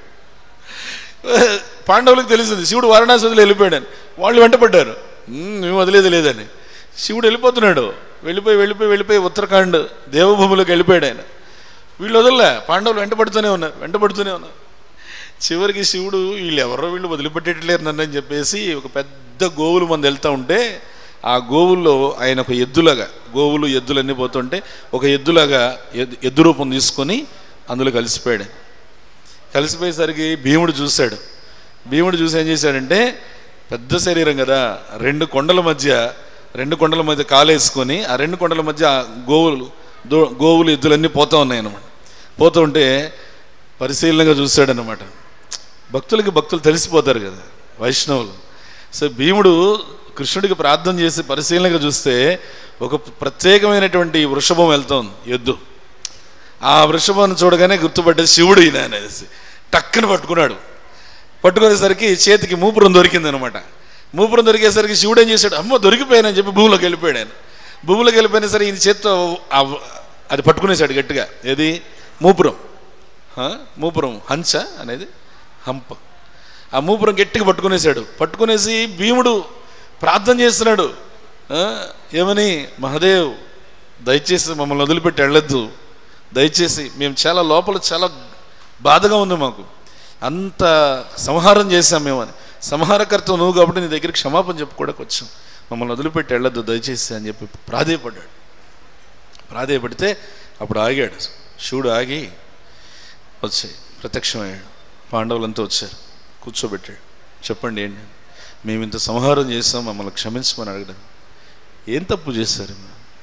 Speaker 1: పాండవులకు తెలిసింది శివుడు వారణాసి వదిలి వెళ్ళిపోయాడని. వాళ్ళు వెంటపడ్డారు, మేము వదిలేదు లేదని. శివుడు వెళ్ళిపోతున్నాడు, వెళ్ళిపోయి వెళ్ళిపోయి వెళ్ళిపోయి ఉత్తరాఖండ్ దేవభూమిలోకి వెళ్ళిపోయాడు ఆయన. వీళ్ళు వదలలే, పాండవులు వెంటపడుతూనే ఉన్నారు వెంటపడుతూనే ఉన్నారు చివరికి శివుడు వీళ్ళు ఎవరో వీళ్ళు వదిలిపెట్టేట్లేరు నన్ను అని చెప్పేసి ఒక పెద్ద గోవులు మంది వెళ్తూ ఉంటే ఆ గోవుల్లో ఆయన ఒక ఎద్దులాగా, గోవులు ఎద్దులన్నీ పోతుంటే ఒక ఎద్దులాగా ఎద్దు రూపం తీసుకొని అందులో కలిసిపోయాడు. కలిసిపోయేసరికి భీముడు చూశాడు. భీముడు చూసి ఏం చేశాడంటే, పెద్ద శరీరం కదా, రెండు కొండల మధ్య రెండు కొండల మధ్య కాలేసుకొని ఆ రెండు కొండల మధ్య గోవులు దో గోవులు ఎద్దులన్నీ పోతూ ఉన్నాయి అన్నమాట. పోతూ ఉంటే పరిశీలనగా చూశాడనమాట. భక్తులకి భక్తులు తెలిసిపోతారు కదా వైష్ణవులు. సో భీముడు కృష్ణుడికి ప్రార్థన చేసి పరిశీలనగా చూస్తే ఒక ప్రత్యేకమైనటువంటి వృషభం వెళ్తోంది, ఎద్దు. ఆ వృషభాన్ని చూడగానే గుర్తుపట్టే శివుడు ఈయన అనేసి టక్కున పట్టుకున్నాడు. పట్టుకునేసరికి చేతికి మూపురం దొరికిందనమాట. మూపురం దొరికేసరికి శివుడు ఏం చేశాడు, అమ్మో దొరికిపోయానని చెప్పి భూమిలోకి వెళ్ళిపోయాడు ఆయన. భూమిలోకి వెళ్ళిపోయినా సరే ఈయన చేత్తో అది పట్టుకునేసాడు గట్టిగా. ఏది? మూపురం. మూపురం హంస అనేది హంప. ఆ మూపురం గట్టిగా పట్టుకునేసాడు. పట్టుకునేసి భీముడు ప్రార్థన చేస్తున్నాడు, ఏమని, మహాదేవ్ దయచేసి మమ్మల్ని వదిలిపెట్టి వెళ్ళొద్దు, దయచేసి మేము చాలా లోపల చాలా బాధగా ఉంది, మాకు అంత సంహారం చేశాం మేమని. సంహారకర్త నువ్వు కాబట్టి నీ దగ్గర క్షమాపణ చెప్పుకోవడానికి వచ్చాం, మమ్మల్ని వదిలిపెట్టి వెళ్ళొద్దు దయచేసి అని చెప్పి ప్రాధేయపడ్డాడు. ప్రాధేయపడితే అప్పుడు ఆగాడు శివుడు. ఆగి వచ్చాయి ప్రత్యక్షమయ్యాడు. పాండవులంతా వచ్చారు, కూర్చోబెట్టాడు. చెప్పండి ఏంటి, మేము ఇంత సంహారం చేస్తాం, మమ్మల్ని క్షమించమని అడగడం. ఏం తప్పు చేశారు?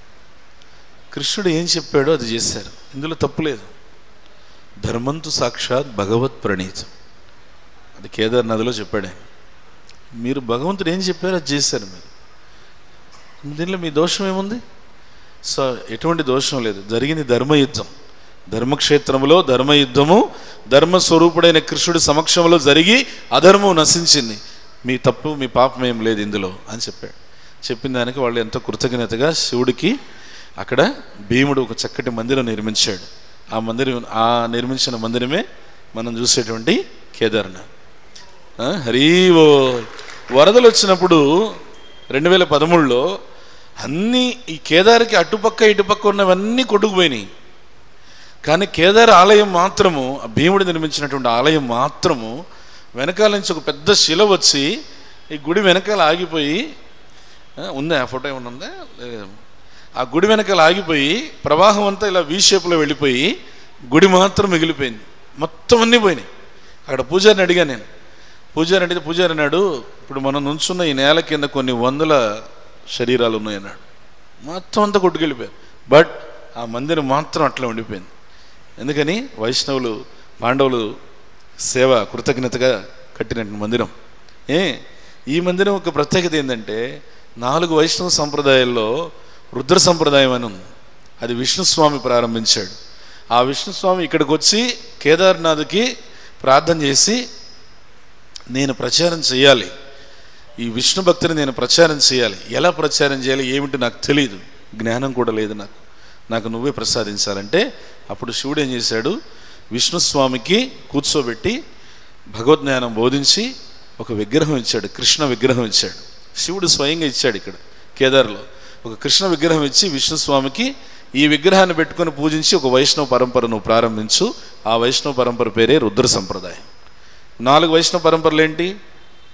Speaker 1: కృష్ణుడు ఏం చెప్పాడో అది చేశారు, ఇందులో తప్పు లేదు. ధర్మంతు సాక్షాత్ భగవత్ ప్రణీతం, అది కేదార్నాథ్లో చెప్పాడు. మీరు భగవంతుడు ఏం చెప్పారో అది చేశారు మీరు, దీనిలో మీ దోషం ఏముంది? సో ఎటువంటి దోషం లేదు. జరిగింది ధర్మయుద్ధం, ధర్మక్షేత్రంలో ధర్మయుద్ధము, ధర్మస్వరూపుడైన కృష్ణుడి సమక్షంలో జరిగి అధర్మం నశించింది. మీ తప్పు మీ పాపం ఏం లేదు ఇందులో అని చెప్పాడు. చెప్పిన దానికి వాళ్ళు ఎంతో కృతజ్ఞతగా శివుడికి అక్కడ భీముడు ఒక చక్కటి మందిరం నిర్మించాడు. ఆ మందిరం, ఆ నిర్మించిన మందిరమే మనం చూసేటువంటి కేదార్నాథ్. హరివో వరదలు వచ్చినప్పుడు రెండు వేల పదమూడులో అన్నీ ఈ కేదార్కి అటుపక్క ఇటుపక్క ఉన్నవన్నీ కొట్టుకుపోయినాయి. కానీ కేదార్ ఆలయం మాత్రము, ఆ భీముడు నిర్మించినటువంటి ఆలయం మాత్రము వెనకాల నుంచి ఒక పెద్ద శిల వచ్చి ఈ గుడి వెనకాల ఆగిపోయి ఉందా, ఆ ఫోటో ఏమన్నా ఉందా? ఆ గుడి వెనకాల ఆగిపోయి ప్రవాహం అంతా ఇలా వీ షేప్లో వెళ్ళిపోయి గుడి మాత్రం మిగిలిపోయింది. మొత్తం అన్నీ పోయినాయి. అక్కడ పూజారిని అడిగాను నేను. పూజారి అడిగితే పూజారి అన్నాడు, ఇప్పుడు మనం నుంచున్న ఈ నేల కింద కొన్ని వందల శరీరాలు ఉన్నాయన్నాడు. మొత్తం అంతా కొట్టుకెళ్ళిపోయారు. బట్ ఆ మందిరం మాత్రం అట్లా ఉండిపోయింది. ఎందుకని? వైష్ణవులు పాండవులు సేవ కృతజ్ఞతగా కట్టిన మందిరం. ఏ ఈ మందిరం ఒక ప్రత్యేకత ఏంటంటే, నాలుగు వైష్ణవ సంప్రదాయాల్లో రుద్ర సంప్రదాయం అని ఉంది. అది విష్ణుస్వామి ప్రారంభించాడు. ఆ విష్ణుస్వామి ఇక్కడికి వచ్చి కేదార్నాథ్కి ప్రార్థన చేసి, నేను ప్రచారం చేయాలి, ఈ విష్ణు భక్తిని నేను ప్రచారం చేయాలి, ఎలా ప్రచారం చేయాలి ఏమిటి నాకు తెలియదు, జ్ఞానం కూడా లేదు నాకు, నాకు నువ్వే ప్రసాదించాలంటే అప్పుడు శివుడు ఏం చేశాడు, విష్ణుస్వామికి కూర్చోబెట్టి భగవద్జ్ఞానం బోధించి ఒక విగ్రహం ఇచ్చాడు, కృష్ణ విగ్రహం ఇచ్చాడు. శివుడు స్వయంగా ఇచ్చాడు. ఇక్కడ కేదార్లో ఒక కృష్ణ విగ్రహం ఇచ్చి విష్ణుస్వామికి ఈ విగ్రహాన్ని పెట్టుకొని పూజించి ఒక వైష్ణవ పరంపరను ప్రారంభించు. ఆ వైష్ణవ పరంపర పేరే రుద్ర సంప్రదాయం. నాలుగు వైష్ణవ పరంపరలు ఏంటి?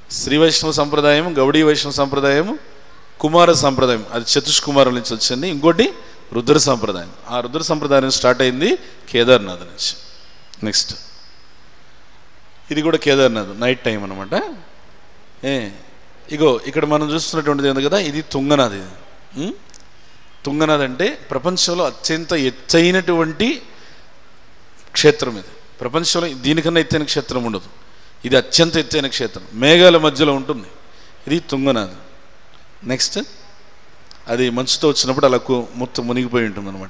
Speaker 1: శ్రీ వైష్ణవ సంప్రదాయం, గౌడీ వైష్ణవ సంప్రదాయం, కుమార సంప్రదాయం, అది చతుష్కుమారుల నుంచి వచ్చింది. ఇంకోటి రుద్ర సంప్రదాయం. ఆ రుద్ర సంప్రదాయం స్టార్ట్ అయింది కేదార్నాథ్ నుంచి. నెక్స్ట్ ఇది కూడా కేదార్నాథ్ నైట్ టైం అనమాట. ఏ ఇగో ఇక్కడ మనం చూస్తున్నటువంటిది ఏంది కదా, ఇది తుంగనాథ్. ఇది తుంగనాథ్ అంటే ప్రపంచంలో అత్యంత ఎత్తైనటువంటి క్షేత్రం. ఇది ప్రపంచంలో దీనికన్నా ఎత్తైన క్షేత్రం ఉండదు. ఇది అత్యంత ఎత్తైన క్షేత్రం, మేఘాల మధ్యలో ఉంటుంది. ఇది తుంగనాథ్. నెక్స్ట్ అది మంచుతో వచ్చినప్పుడు అలా మొత్తం మునిగిపోయి ఉంటుంది అనమాట.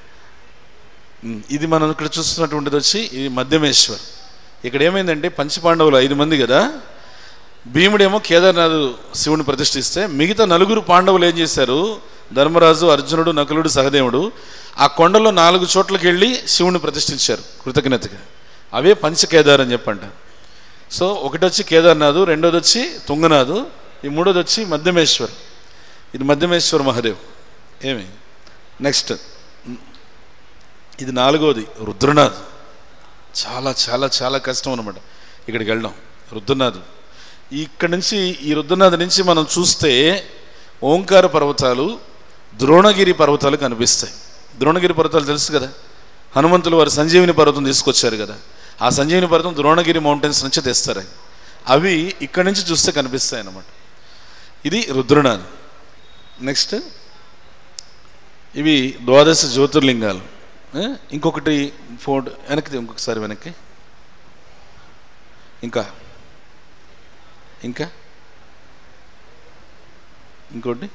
Speaker 1: ఇది మనం ఇక్కడ చూస్తున్నటువంటిది వచ్చి ఇది మధ్యమేశ్వర్. ఇక్కడ ఏమైందంటే పంచపాండవులు ఐదు మంది కదా, భీముడేమో కేదార్నాథ్ శివుని ప్రతిష్ఠిస్తే మిగతా నలుగురు పాండవులు ఏం చేశారు, ధర్మరాజు, అర్జునుడు, నకులుడు, సహదేవుడు ఆ కొండలో నాలుగు చోట్లకి వెళ్ళి శివుని ప్రతిష్ఠించారు కృతజ్ఞతగా. అవే పంచకేదార్ అని చెప్పంటారు. సో ఒకటి వచ్చి కేదార్నాథ్, రెండోది వచ్చి తుంగనాథ్, ఈ మూడోది వచ్చి మధ్యమేశ్వర్. ఇది మధ్యమేశ్వర మహాదేవ్. ఏమి నెక్స్ట్ ఇది నాలుగోది రుద్రనాథ్. చాలా చాలా చాలా కష్టం అనమాట ఇక్కడికి వెళ్ళడం. రుద్రనాథ్ ఇక్కడ నుంచి, ఈ రుద్రనాథ్ నుంచి మనం చూస్తే ఓంకార పర్వతాలు, ద్రోణగిరి పర్వతాలు కనిపిస్తాయి. ద్రోణగిరి పర్వతాలు తెలుసు కదా, హనుమంతులు వారు సంజీవిని పర్వతం తీసుకొచ్చారు కదా, ఆ సంజీవిని పర్వతం ద్రోణగిరి మౌంటైన్స్ నుంచి తెస్తారు. అవి ఇక్కడి నుంచి చూస్తే కనిపిస్తాయి అన్నమాట. ఇది రుద్రనాథ్. నెక్స్ట్ ఇవి ద్వాదశ జ్యోతిర్లింగాలు. ఇంకొకటి ఫోటో వెనక్కి, ఇంకొకసారి వెనక్కి, ఇంకా ఇంకా ఇంకోటి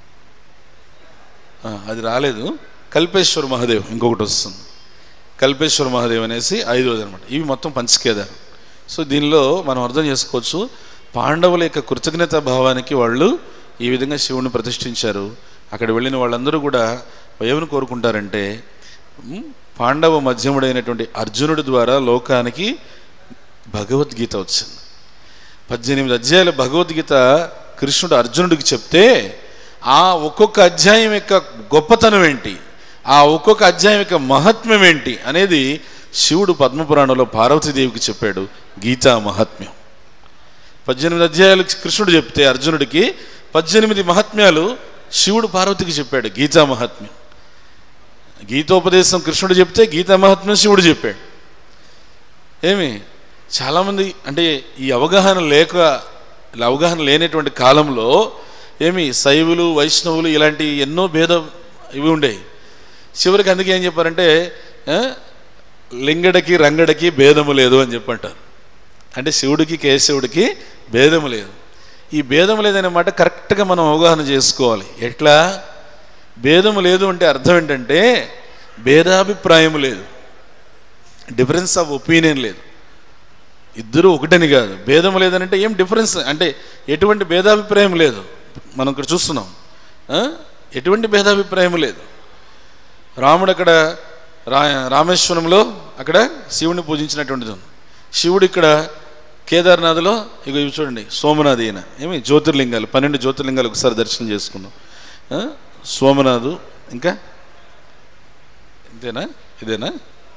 Speaker 1: అది రాలేదు. కల్పేశ్వర మహాదేవ్ ఇంకొకటి వస్తుంది. కల్పేశ్వర మహాదేవ్ అనేసి ఐదోది అనమాట. ఇవి మొత్తం పంచకేదారు. సో దీనిలో మనం అర్థం చేసుకోవచ్చు, పాండవుల యొక్క కృతజ్ఞతా భావానికి వాళ్ళు ఈ విధంగా శివుని ప్రతిష్ఠించారు. అక్కడ వెళ్ళిన వాళ్ళందరూ కూడా ఏమని కోరుకుంటారంటే, పాండవ మధ్యముడైనటువంటి అర్జునుడి ద్వారా లోకానికి భగవద్గీత వచ్చింది. పద్దెనిమిది అధ్యాయుల భగవద్గీత కృష్ణుడు అర్జునుడికి చెప్తే ఆ ఒక్కొక్క అధ్యాయం యొక్క గొప్పతనం ఏంటి, ఆ ఒక్కొక్క అధ్యాయం యొక్క మహాత్మ్యం ఏంటి అనేది శివుడు పద్మపురాణంలో పార్వతీదేవికి చెప్పాడు. గీతా మహాత్మ్యం పద్దెనిమిది అధ్యాయాలు కృష్ణుడు చెప్తే అర్జునుడికి, పద్దెనిమిది మహాత్మ్యాలు శివుడు పార్వతికి చెప్పాడు. గీతా మహాత్మ్యం. గీతోపదేశం కృష్ణుడు చెప్తే గీతా మహాత్మ్యం శివుడు చెప్పాడు. ఏమి చాలామంది అంటే ఈ అవగాహన లేక, అవగాహన లేనటువంటి కాలంలో ఏమి శైవులు, వైష్ణవులు ఇలాంటి ఎన్నో భేద ఇవి ఉండేవి. చివరికి అందుకే ఏం చెప్పారంటే, లింగడికి రంగడికి భేదము లేదు అని చెప్పంటారు. అంటే శివుడికి కేశవుడికి భేదము లేదు. ఈ భేదము లేదనే మాట కరెక్ట్గా మనం అవగాహన చేసుకోవాలి. ఎట్లా భేదము లేదు అంటే అర్థం ఏంటంటే భేదాభిప్రాయం లేదు, డిఫరెన్స్ ఆఫ్ ఒపీనియన్ లేదు. ఇద్దరు ఒకటని కాదు. భేదము లేదనంటే ఏం డిఫరెన్స్ అంటే ఎటువంటి భేదాభిప్రాయం లేదు. మనం ఇక్కడ చూస్తున్నాం, ఎటువంటి భేదాభిప్రాయం లేదు. రాముడు అక్కడ రా రామేశ్వరంలో అక్కడ శివుడిని పూజించినటువంటిది. శివుడు ఇక్కడ కేదార్నాథ్లో ఇక ఇవి చూడండి, సోమనాథ్. ఈయన ఏమి జ్యోతిర్లింగాలు, పన్నెండు జ్యోతిర్లింగాలు ఒకసారి దర్శనం చేసుకున్నాం. సోమనాథు, ఇంకా ఇంతేనా, ఇదేనా?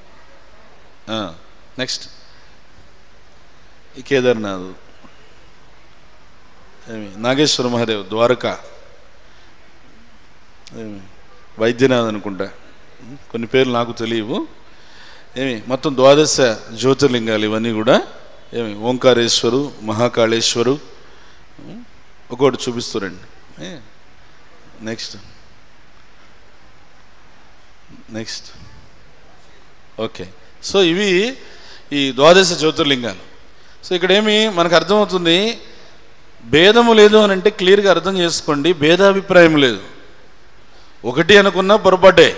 Speaker 1: నెక్స్ట్ ఈ కేదార్నాథ్, ఏమి నాగేశ్వర మహాదేవ్, ద్వారకా, ఏమి వైద్యనాథ్ అనుకుంటా, కొన్ని పేర్లు నాకు తెలియవు. ఏమి మొత్తం ద్వాదశ జ్యోతిర్లింగాలు ఇవన్నీ కూడా. ఏమి ఓంకారేశ్వరు, మహాకాళేశ్వరు, ఒకటి చూపిస్తారండి. Next next okay. సో ఇవి ఈ ద్వాదశ జ్యోతిర్లింగాలు. సో ఇక్కడేమి మనకు అర్థమవుతుంది, భేదము లేదు అని అంటే క్లియర్గా అర్థం చేసుకోండి, భేదాభిప్రాయం లేదు. ఒకటి అనుకున్నా పొరపాటే,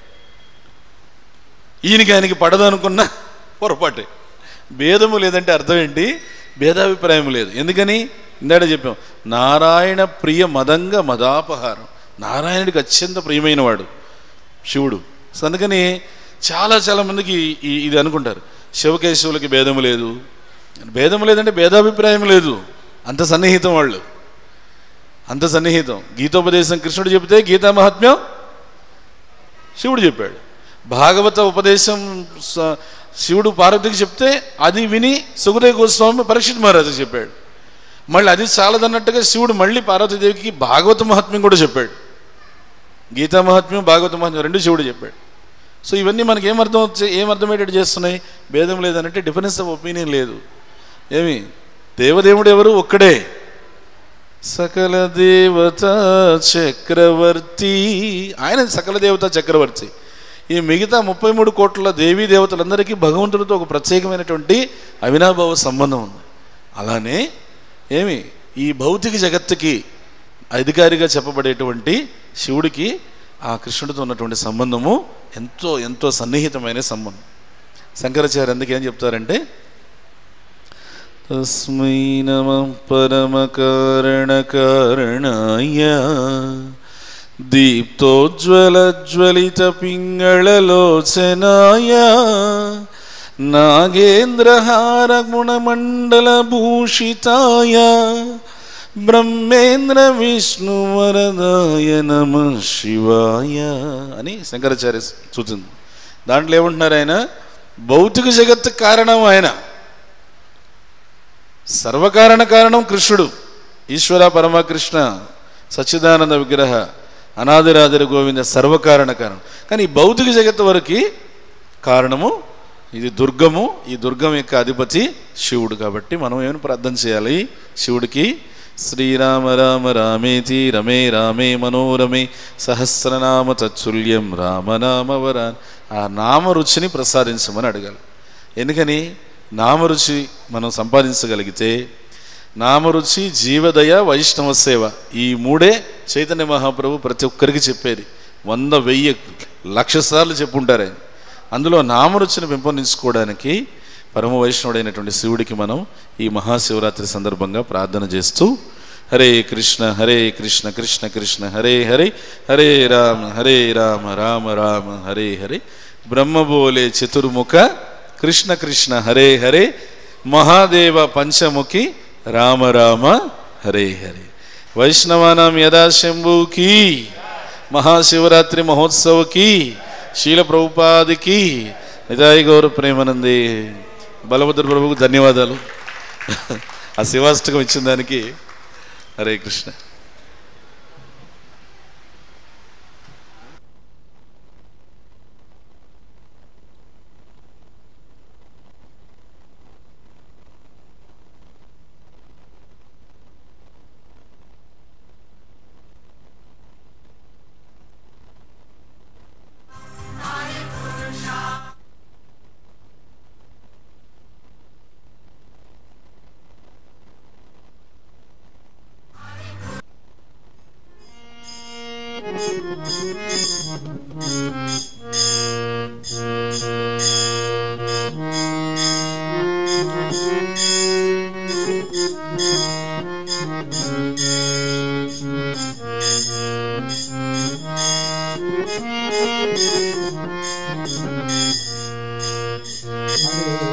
Speaker 1: ఈయనకి ఆయనకి పడదు అనుకున్నా పొరపాటే. భేదము లేదంటే అర్థం ఏంటి, భేదాభిప్రాయం లేదు. ఎందుకని ఇందాక చెప్పాం, నారాయణ ప్రియ మదంగ మదాపహారం. నారాయణుడికి అత్యంత ప్రియమైన వాడు శివుడు. సో అందుకని చాలా చాలా మందికి ఇది అనుకుంటారు, శివకేశవులకి భేదము లేదు. భేదము లేదంటే భేదాభిప్రాయం లేదు. అంత సన్నిహితం వాళ్ళు, అంత సన్నిహితం. గీతోపదేశం కృష్ణుడు చెబితే గీతా మహాత్మ్యం శివుడు చెప్పాడు. భాగవత ఉపదేశం శివుడు పార్వతికి చెప్తే అది విని సుఖదేవ గోస్వామి పరీక్షిత్ మహారాజు చెప్పాడు. మళ్ళీ అది చాలదన్నట్టుగా శివుడు మళ్ళీ పార్వతీదేవికి భాగవత మహాత్మ్యం కూడా చెప్పాడు. గీతా మహాత్మ్యం, భాగవత మహాత్మ్యం రెండు శివుడు చెప్పాడు. సో ఇవన్నీ మనకి ఏమర్థం వచ్చే ఏమర్థమయ్యేటట్టు చేస్తున్నాయి? భేదం లేదనంటే డిఫరెన్స్ ఆఫ్ ఒపీనియన్ లేదు. ఏమి దేవదేవుడు ఎవరు? ఒక్కడే. సకల దేవత చక్రవర్తి, ఆయన సకల దేవత చక్రవర్తి. ఈ మిగతా ముప్పై మూడు కోట్ల దేవీ దేవతలందరికీ భగవంతుడితో ఒక ప్రత్యేకమైనటువంటి అవినాభావ సంబంధం ఉంది. అలానే ఏమి ఈ భౌతిక జగత్తుకి అధికారిగా చెప్పబడేటువంటి శివుడికి ఆ కృష్ణుడితో ఉన్నటువంటి సంబంధము ఎంతో ఎంతో సన్నిహితమైన సంబంధం. శంకరాచార్య అందుకే ఏం చెప్తారంటే, తస్మై నమః పరమ కారణ కారణాయ దీప్తోజ్వల జ్వలిత పింగళలోచనాయ నాగేంద్రహార గుణమండల భూషితాయ బ్రహ్మేంద్ర విష్ణు వరదాయ నమః శివాయ అని శంకరాచార్య సూచింది. దాంట్లో ఏమంటున్నారు? ఆయన భౌతిక జగత్తు కారణం, ఆయన సర్వకారణ కారణం కృష్ణుడు, ఈశ్వర పరమకృష్ణ సచ్చిదానంద విగ్రహ అనాదిరాదిర గోవింద సర్వకారణ కారణం. కానీ ఈ భౌతిక జగత్తు వరకు కారణము ఇది దుర్గము. ఈ దుర్గం యొక్క అధిపతి శివుడు. కాబట్టి మనం ఏమైనా ప్రార్థన చేయాలి శివుడికి? శ్రీరామ రామ రామేతి రమే రామే మనోరమే సహస్రనామ తత్తుల్యం రామనామవరాన్. ఆ నామరుచిని ప్రసాదించమని అడగాలి. ఎందుకని? నామరుచి మనం సంపాదించగలిగితే, నామరుచి, జీవదయ, వైష్ణవ సేవ, ఈ మూడే చైతన్య మహాప్రభు ప్రతి ఒక్కరికి చెప్పేది. వంద వెయ్యి లక్ష సార్లు చెప్పుంటారు ఆయన. అందులో నామరుచిని పెంపొందించుకోవడానికి పరమ వైష్ణవుడైనటువంటి శివుడికి మనం ఈ మహాశివరాత్రి సందర్భంగా ప్రార్థన చేస్తూ హరే కృష్ణ హరే కృష్ణ కృష్ణ కృష్ణ హరే హరే హరే రామ హరే రామ రామ రామ హరే హరే బ్రహ్మబోలే చతుర్ముఖ కృష్ణ కృష్ణ హరే హరే మహాదేవ పంచముఖి రామ రామ హరే హరే. వైష్ణవానాం యదాశంభుకి మహాశివరాత్రి మహోత్సవకి శీల ప్రభుపాదికి నిదాయి గౌర ప్రేమానందే. బలభద్ర ప్రభువుకు ధన్యవాదాలు ఆ శివాష్టకం ఇచ్చిన దానికి. హరే కృష్ణ.
Speaker 2: Hare